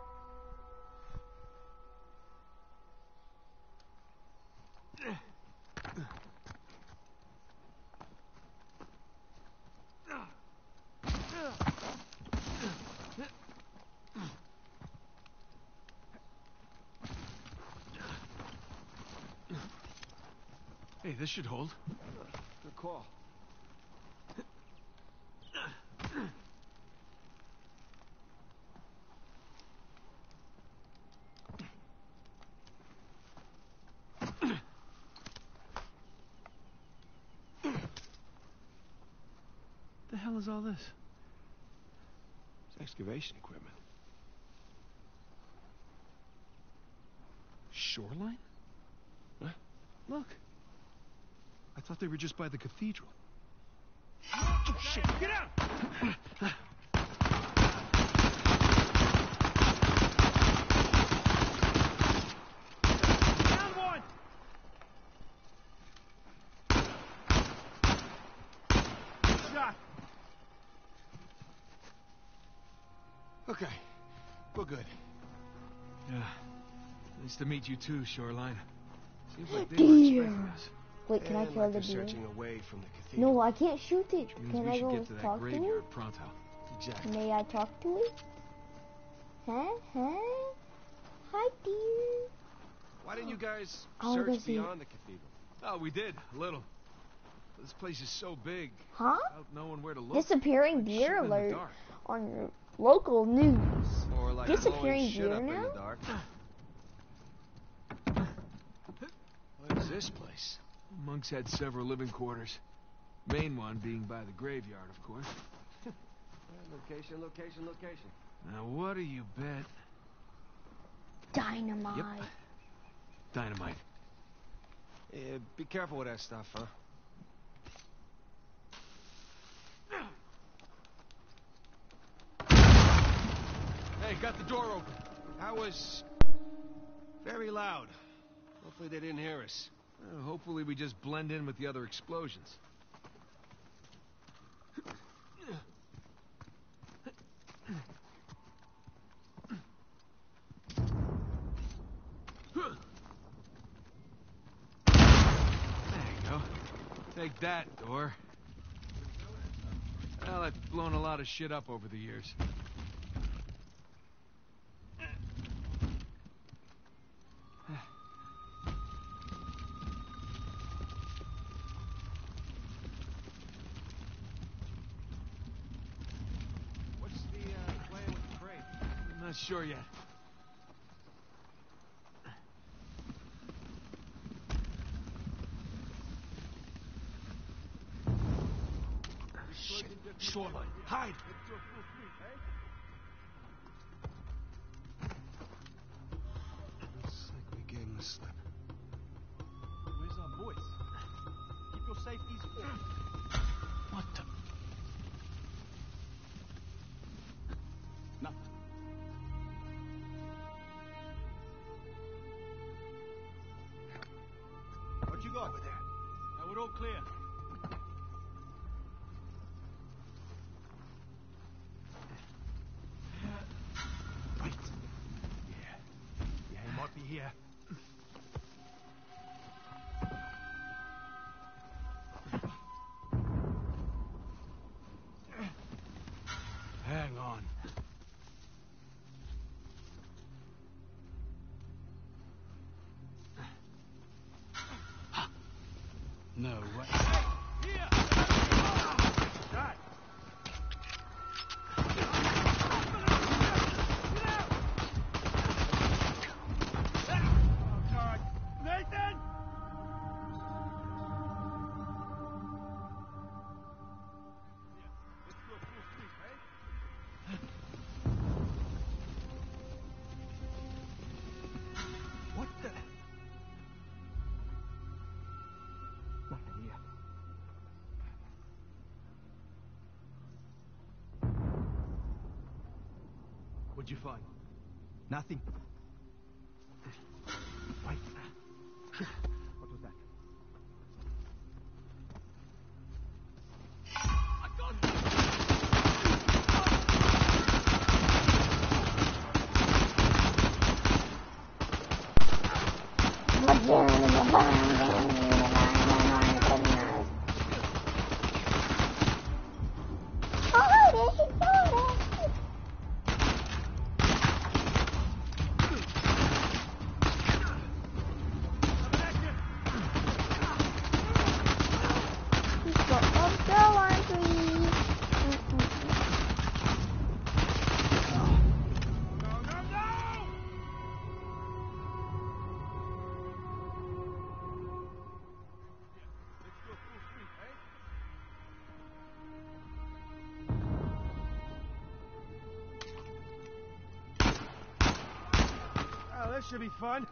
Hey, this should hold. Good call. The hell is all this? It's excavation equipment. Shoreline? Huh? Look. I thought they were just by the cathedral. Oh, shit! Get out! Down one! Shot! Okay, we're good. Yeah. Nice to meet you too, Shoreline. Seems like they Deer. were expecting us. Wait, can And I kill like the they're deer? searching away from the cathedral. No, I can't shoot it. Which means Can we I should go get to that talk to it? graveyard pronto. Exactly. May I talk to it? Huh? Huh? Hi, dear. Why didn't you guys I wanna go search see- beyond the cathedral? Oh, we did, a little. This place is so big. Huh? Without knowing where to look. Disappearing like deer shooting in the alert dark. on your local news. Or like Disappearing blowing shit deer up in now? the dark? What is this place? Monks had several living quarters. Main one being by the graveyard, of course. Location, location, location. Now, what do you bet? Dynamite. Yep. Dynamite. Yeah, be careful with that stuff, huh? Hey, got the door open. That was very loud. Hopefully they didn't hear us. Uh, hopefully we just blend in with the other explosions. There you go. Take that, door. Well, I've blown a lot of shit up over the years. What's the uh, plan with the crate? I'm not sure yet. Shit. Shoreline. Hide! Looks like we gave him the slip. Where's our boys? Keep your safeties off. What the... Nothing. What you got? Over there. Now we're all clear. Right. Yeah. Yeah, he might be here. Hang on. What'd you find? Nothing. Wait. What was that? This should be fun.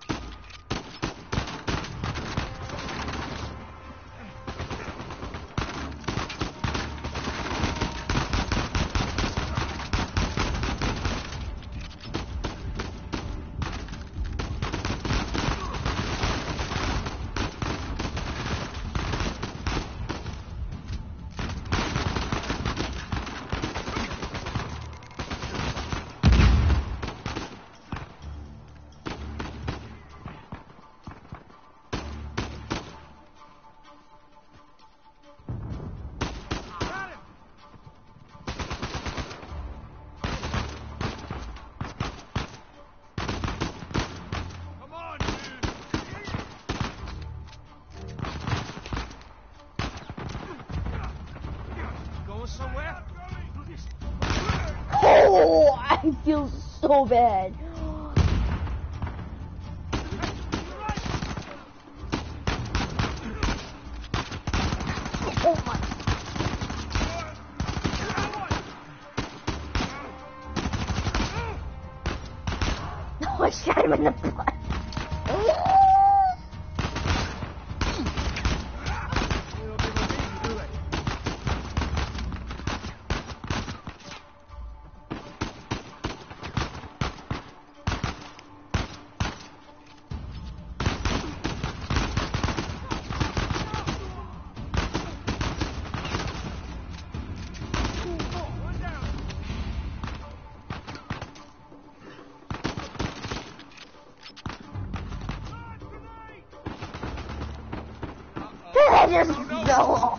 Oh, I feel so bad. Oh my. No, I shot him in the butt. I just fell off.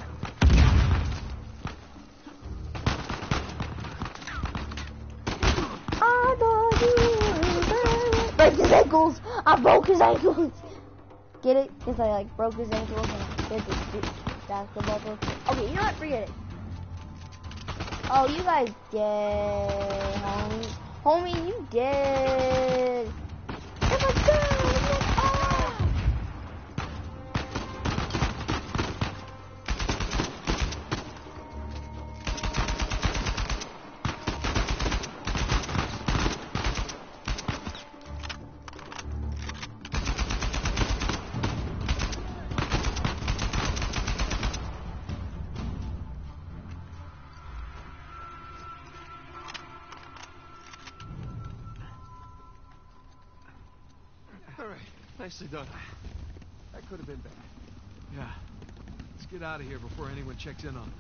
Break his ankles. I broke his ankles. Get it? Because I like broke his ankles and I did this basketball book. Okay, you know what? Forget it. Oh, you guys dead, homie. Homie, you dead. Oh my god. All right, nicely done. That could have been bad. Yeah. Let's get out of here before anyone checks in on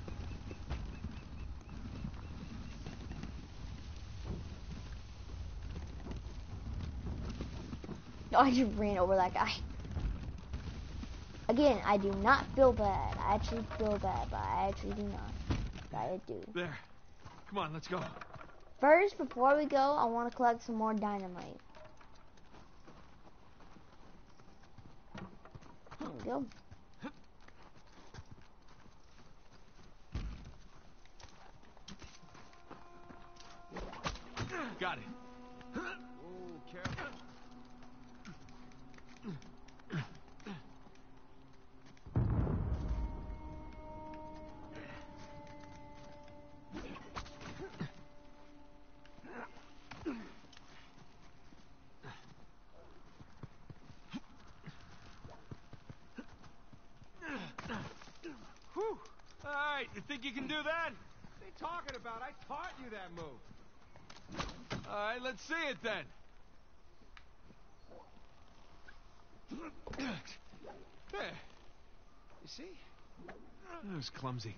it. I just ran over that guy. Again, I do not feel bad. I actually feel bad, but I actually do not. But I do. There. Come on, let's go. First, before we go, I want to collect some more dynamite. There we go. Got it. Oh, careful. Whew. All right, you think you can do that? What are you talking about? I taught you that move. All right, let's see it then. There. You see? That was clumsy.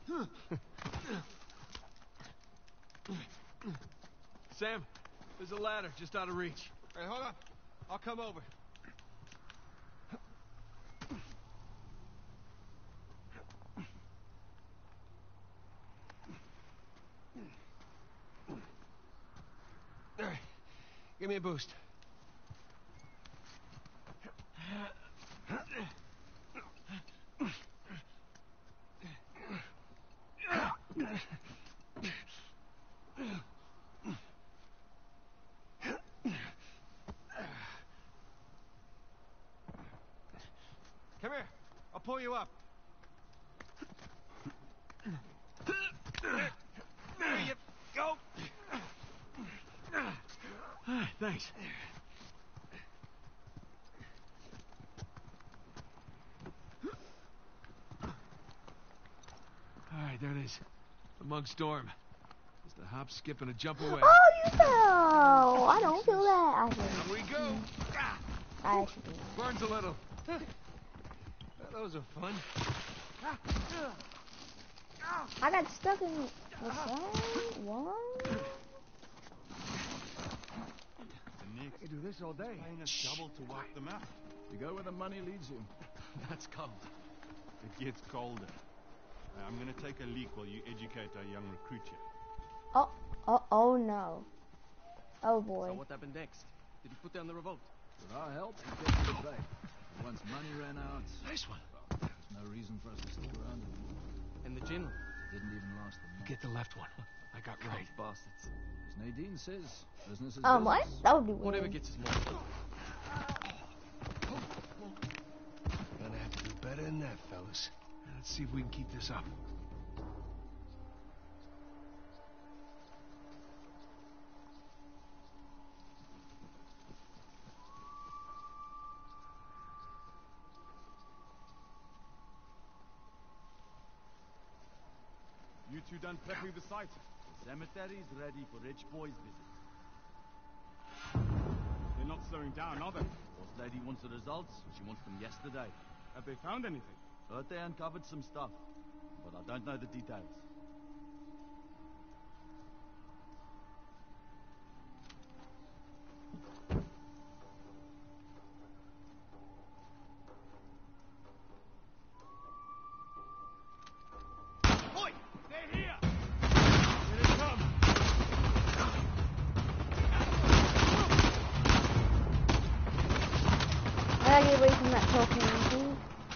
Sam, there's a ladder just out of reach. Hey, hold up. I'll come over. All right, give me a boost. Come here. I'll pull you up. There you go. Ah, thanks. All right, there it is. The Monk's Dorm. Just a hop, skip, and a jump away. Oh, you fell! I don't feel that. I feel Here we go. I actually do. Burns a little. Well, those are fun. I got stuck in the side. What? I could do this all day. Paying us double to wipe them out. You go where the money leads you. That's cold. It gets colder. Uh, I'm gonna take a leak while you educate our young recruit here. Oh, oh, oh no. Oh boy. So what happened next? Did he put down the revolt? With our help, he kept it at bay. But once money ran out, Nice one. well, there's no reason for us to stick around. And the gin? Didn't even last the month. Get the left one. I got right. Bastards. As Nadine says, business is Um, what? business. That would be Whatever weird. gets us more. Gonna have to do better than that, fellas. Let's see if we can keep this up. You two done prepping the site? The cemetery's ready for rich boys' visit. They're not slowing down, are they? Boss lady wants the results. She wants them yesterday. Have they found anything? Heard they uncovered some stuff, but I don't know the details. Oi! They're here! Here they come! I gotta get away from that cocaine, too.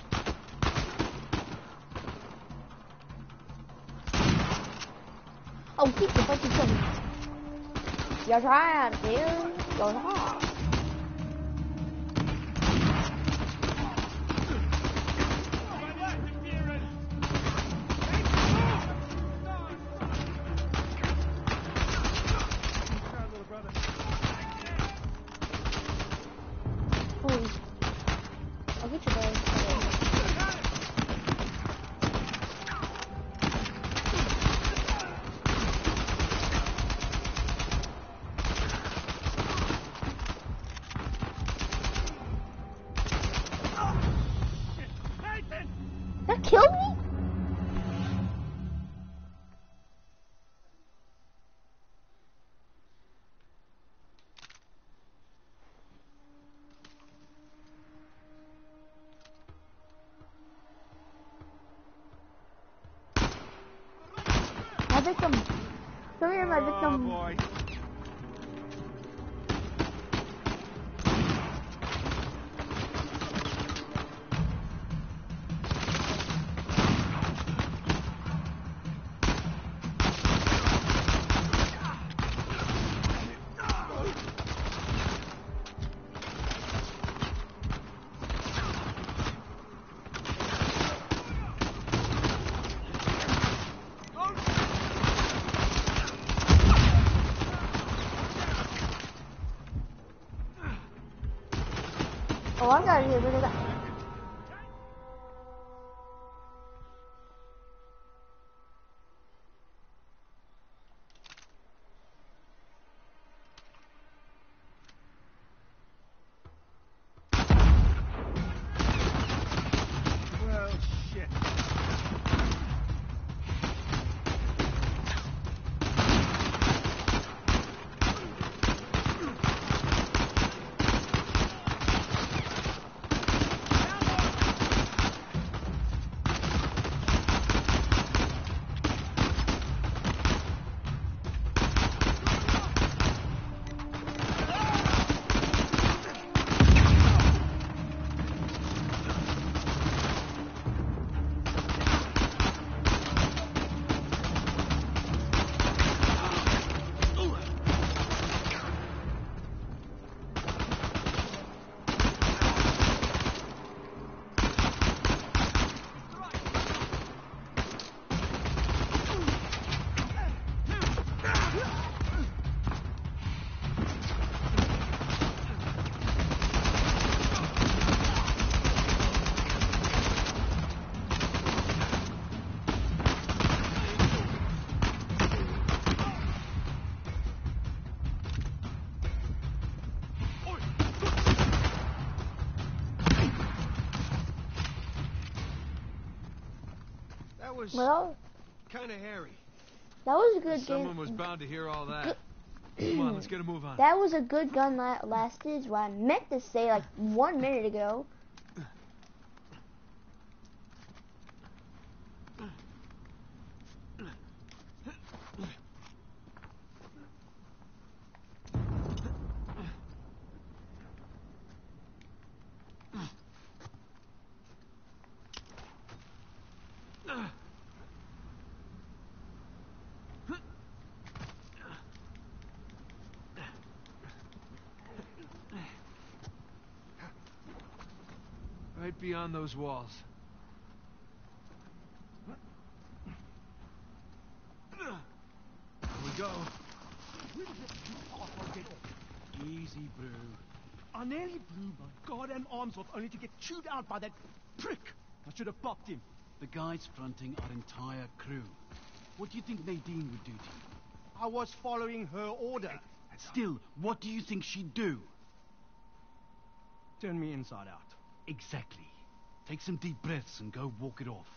Oh, keep the fucking thing. You're trying, dude. You're not. Holy. I'll get you guys. That killed me? My victim. Come here, my victim. Oh, boy. Oh, I gotta get rid of that. was Well, kind of hairy. that was a good Someone game. was bound to hear all that. Come on, let's get a move on. That was a good gun that lasted, is what I meant to say like one minute ago. Right beyond those walls. Here we go. Easy, Brew. I nearly blew my goddamn arms off only to get chewed out by that prick. I should have popped him. The guys fronting our entire crew. What do you think Nadine would do to you? I was following her order. Still, what do you think she'd do? Turn me inside out. Exactly. Take some deep breaths and go walk it off.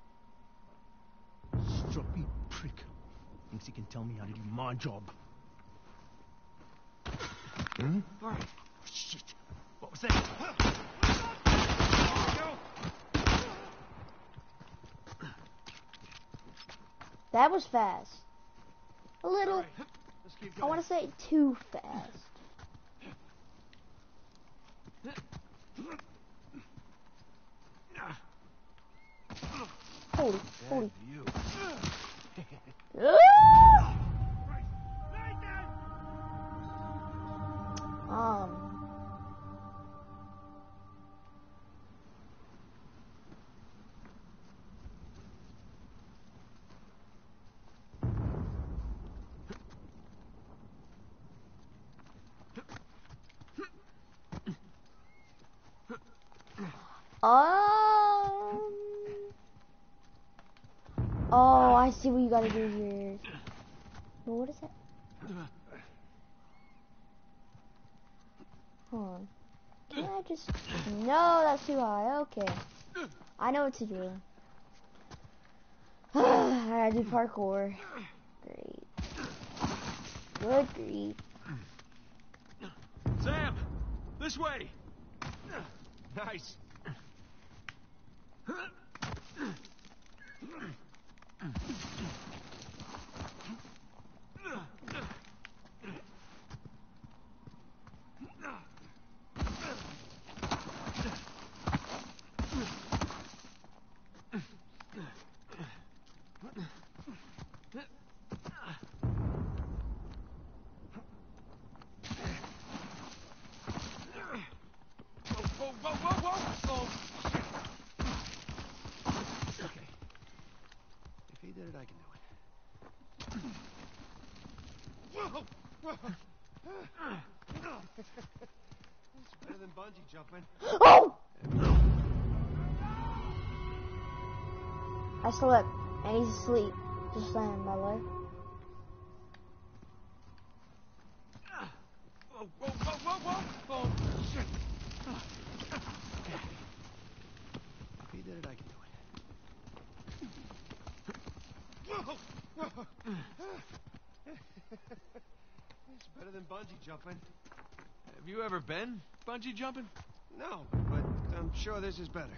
Stroppy prick. Thinks he can tell me how to do my job. Hmm? All right. Oh, shit. What was that? That was fast. A little. Right. Let's keep I going. want to say too fast. Holy, holy. You. um. Um. Oh, I see what you gotta do here. Well, what is that? Hold on. Can I just... No, that's too high. Okay. I know what to do. I gotta do parkour. Great. Good grief. Sam! This way! Nice. Whoa, whoa, whoa, whoa! Oh, shit. Okay. If he did it, I can do it. Whoa! Whoa! It's better than bungee jumping. Oh! I slept, and he's asleep. Just saying, by the way. Whoa, whoa, whoa, whoa, whoa! Oh, shit! If he did it, I can do it. Whoa! Whoa! It's better than bungee jumping. Have you ever been bungee jumping? No, but I'm sure this is better.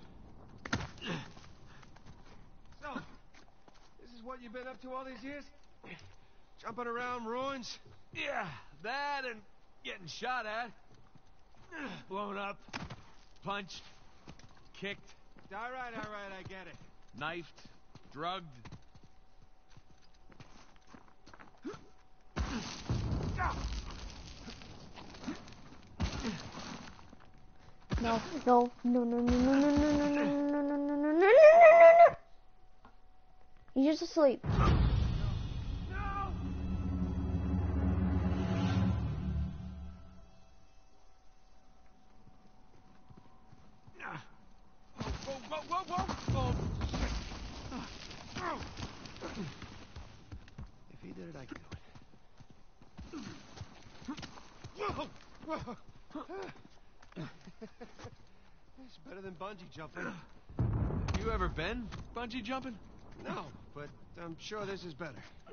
So, this is what you've been up to all these years? Jumping around ruins? Yeah, that and getting shot at. Blown up. Punched. Kicked. All right, all right, I get it. Knifed. Drugged. No, no, no, no, no, no, no, no, no, no, no, no, no, no, no, no, no. He's just asleep. Whoa, whoa, whoa, whoa! Oh, shit. If he did it, I can do it. Whoa! Whoa! It's better than bungee jumping. Have you ever been bungee jumping? No, but I'm sure this is better.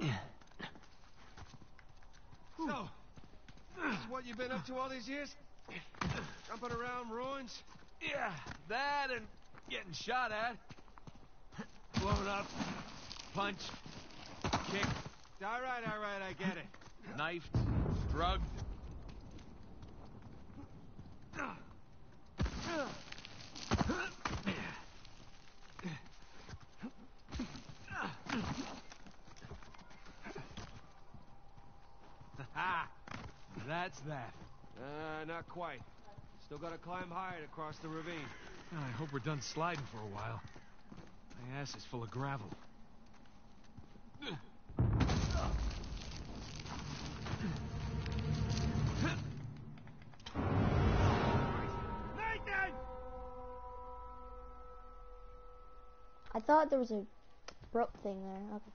So, this is what you've been up to all these years? Jumping around ruins? Yeah, that and getting shot at. Blown up. Punched. Kicked. All right, all right, I get it. Knifed. Drugged. Ha! That's that. Uh, not quite. Still gotta climb higher to cross the ravine. I hope we're done sliding for a while. My ass is full of gravel. Nathan! I thought there was a rope thing there. Okay.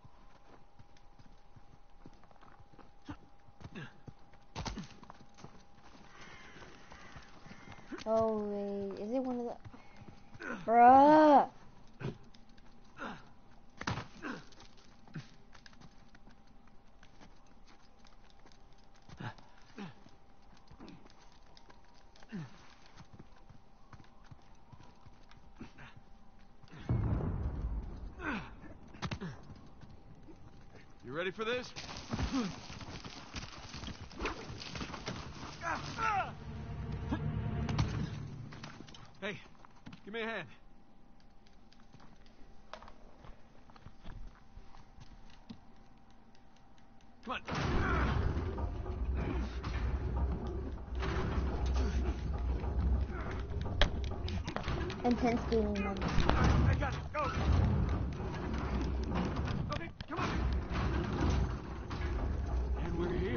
Oh wait, is it one of the... Bruh! You ready for this? Hey, give me a hand. Come on. Intense gaming mode. I got it. Go. Okay, come on. And we're here.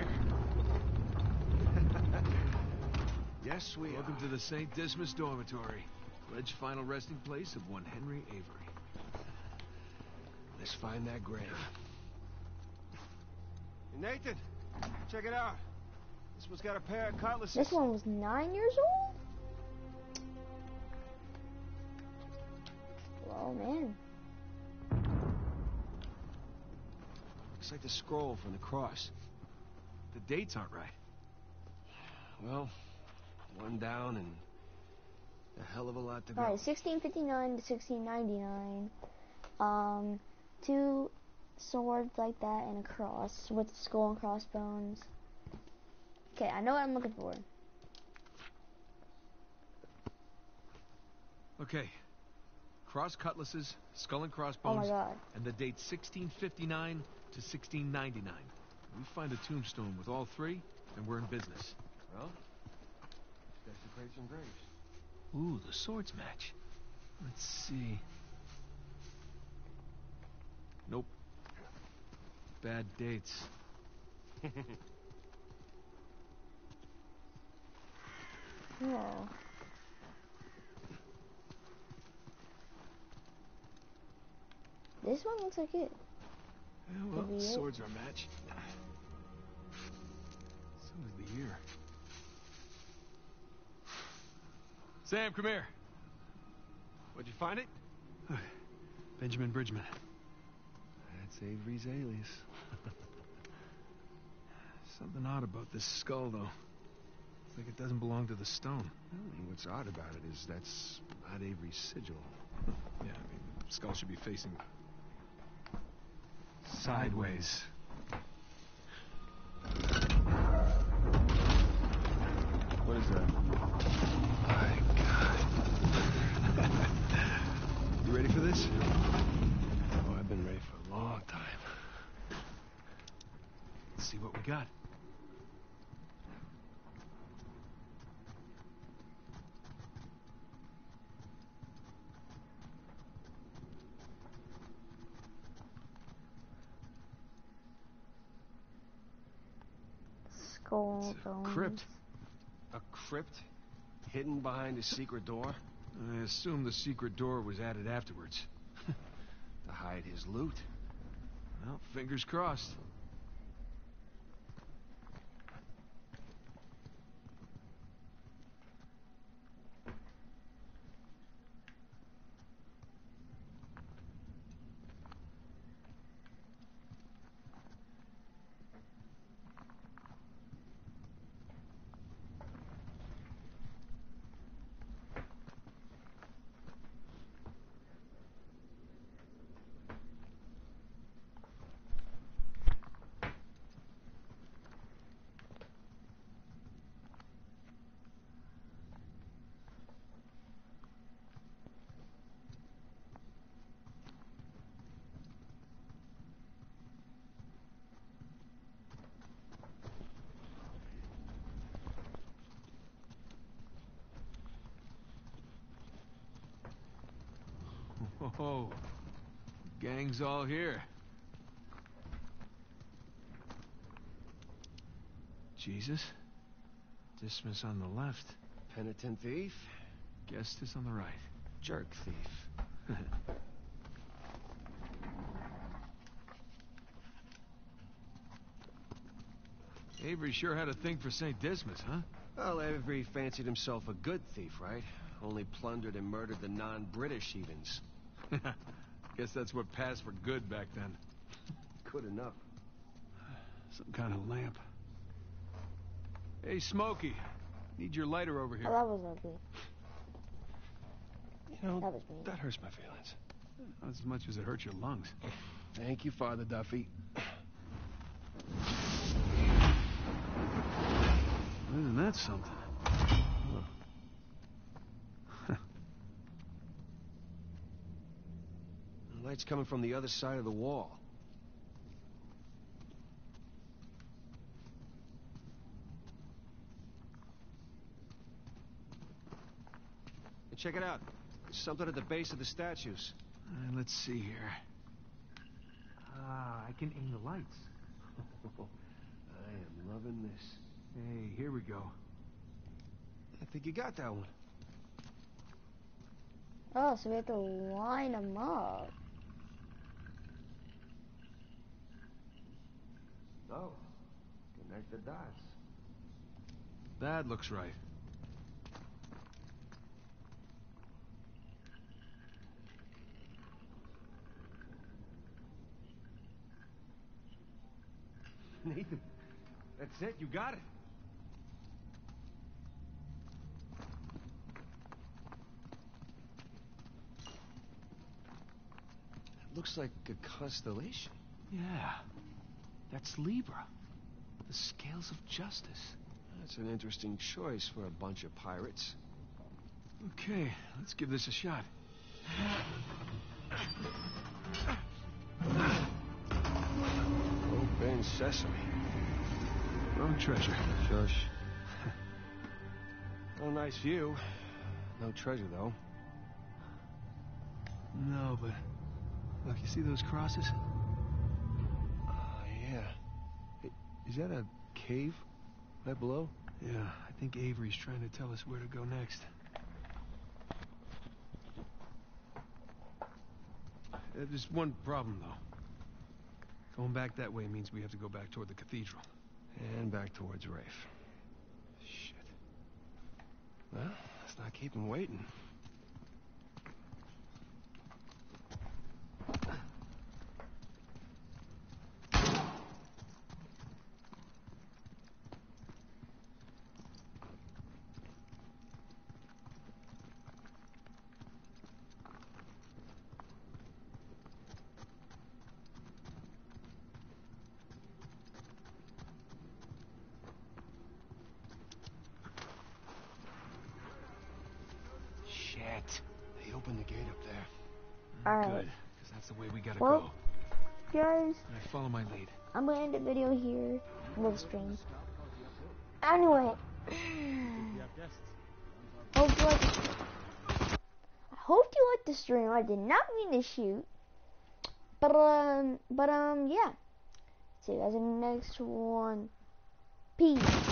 Yes, we Welcome are. to the Saint Dismas Dormitory, alleged final resting place of one Henry Avery. Let's find that grave. Hey, Nathan, check it out. This one's got a pair of cutlasses. This one was nine years old? Oh man. Looks like the scroll from the cross. The dates aren't right. Well, one down and a hell of a lot to go. Alright, sixteen fifty-nine to sixteen ninety-nine. Um, two swords like that and a cross with skull and crossbones. Okay, I know what I'm looking for. Okay. Cross cutlasses, skull and Oh crossbones, my god. and the date sixteen fifty-nine to sixteen ninety-nine. We find a tombstone with all three, and we're in business. Well, desecrate some graves. Ooh, the swords match. Let's see. Nope. Bad dates. Oh. This one looks like it. Yeah, well, Could be it. swords are a match. So is the year. Sam, come here. What'd you find it? Benjamin Bridgman. That's Avery's alias. Something odd about this skull, though. It's like it doesn't belong to the stone. I mean, what's odd about it is that's not Avery's sigil. Yeah, I mean, the skull should be facing sideways. What is that? My God. You ready for this? Oh, I've been ready for a long time. Let's see what we got. Skull It's a bones. crypt. A crypt hidden behind a secret door I assume the secret door was added afterwards. to hide his loot. Well, fingers crossed. Oh, gang's all here. Jesus. Dismas on the left. Penitent thief. Gestas on the right. Jerk thief. Avery sure had a thing for Saint Dismas, huh? Well, Avery fancied himself a good thief, right? Only plundered and murdered the non-British heathens. Guess that's what passed for good back then. Good enough. Some kind of lamp. Hey, Smokey. Need your lighter over here. Oh, that was ugly. You know, that, was mean. that hurts my feelings. Not as much as it hurts your lungs. Thank you, Father Duffy. Isn't that something? The light's coming from the other side of the wall. Hey, check it out. There's something at the base of the statues. Uh, let's see here. Ah, I can aim the lights. I am loving this. Hey, here we go. I think you got that one. Oh, so we have to line them up. Oh, connect the dots. That looks right. Nathan, that's it. You got it. It looks like a constellation. Yeah. That's Libra. The scales of justice. That's an interesting choice for a bunch of pirates. Okay, let's give this a shot. Open sesame. Wrong treasure. Shush. Well, nice view. No treasure, though. No, but... Look, you see those crosses? Ah, uh, yeah. Hey, is that a cave right below? Yeah, I think Avery's trying to tell us where to go next. Uh, there's one problem, though. Going back that way means we have to go back toward the cathedral. And back towards Rafe. Shit. Well, let's not keep him waiting. They opened the gate up there. Alright. Good, because that's the way we gotta well, go. Guys, Right, follow my lead. I'm gonna end the video here. Little stream. Anyway, hope you like. I hope you liked the stream. I did not mean to shoot, but um, but um, yeah. See you guys in the next one. Peace.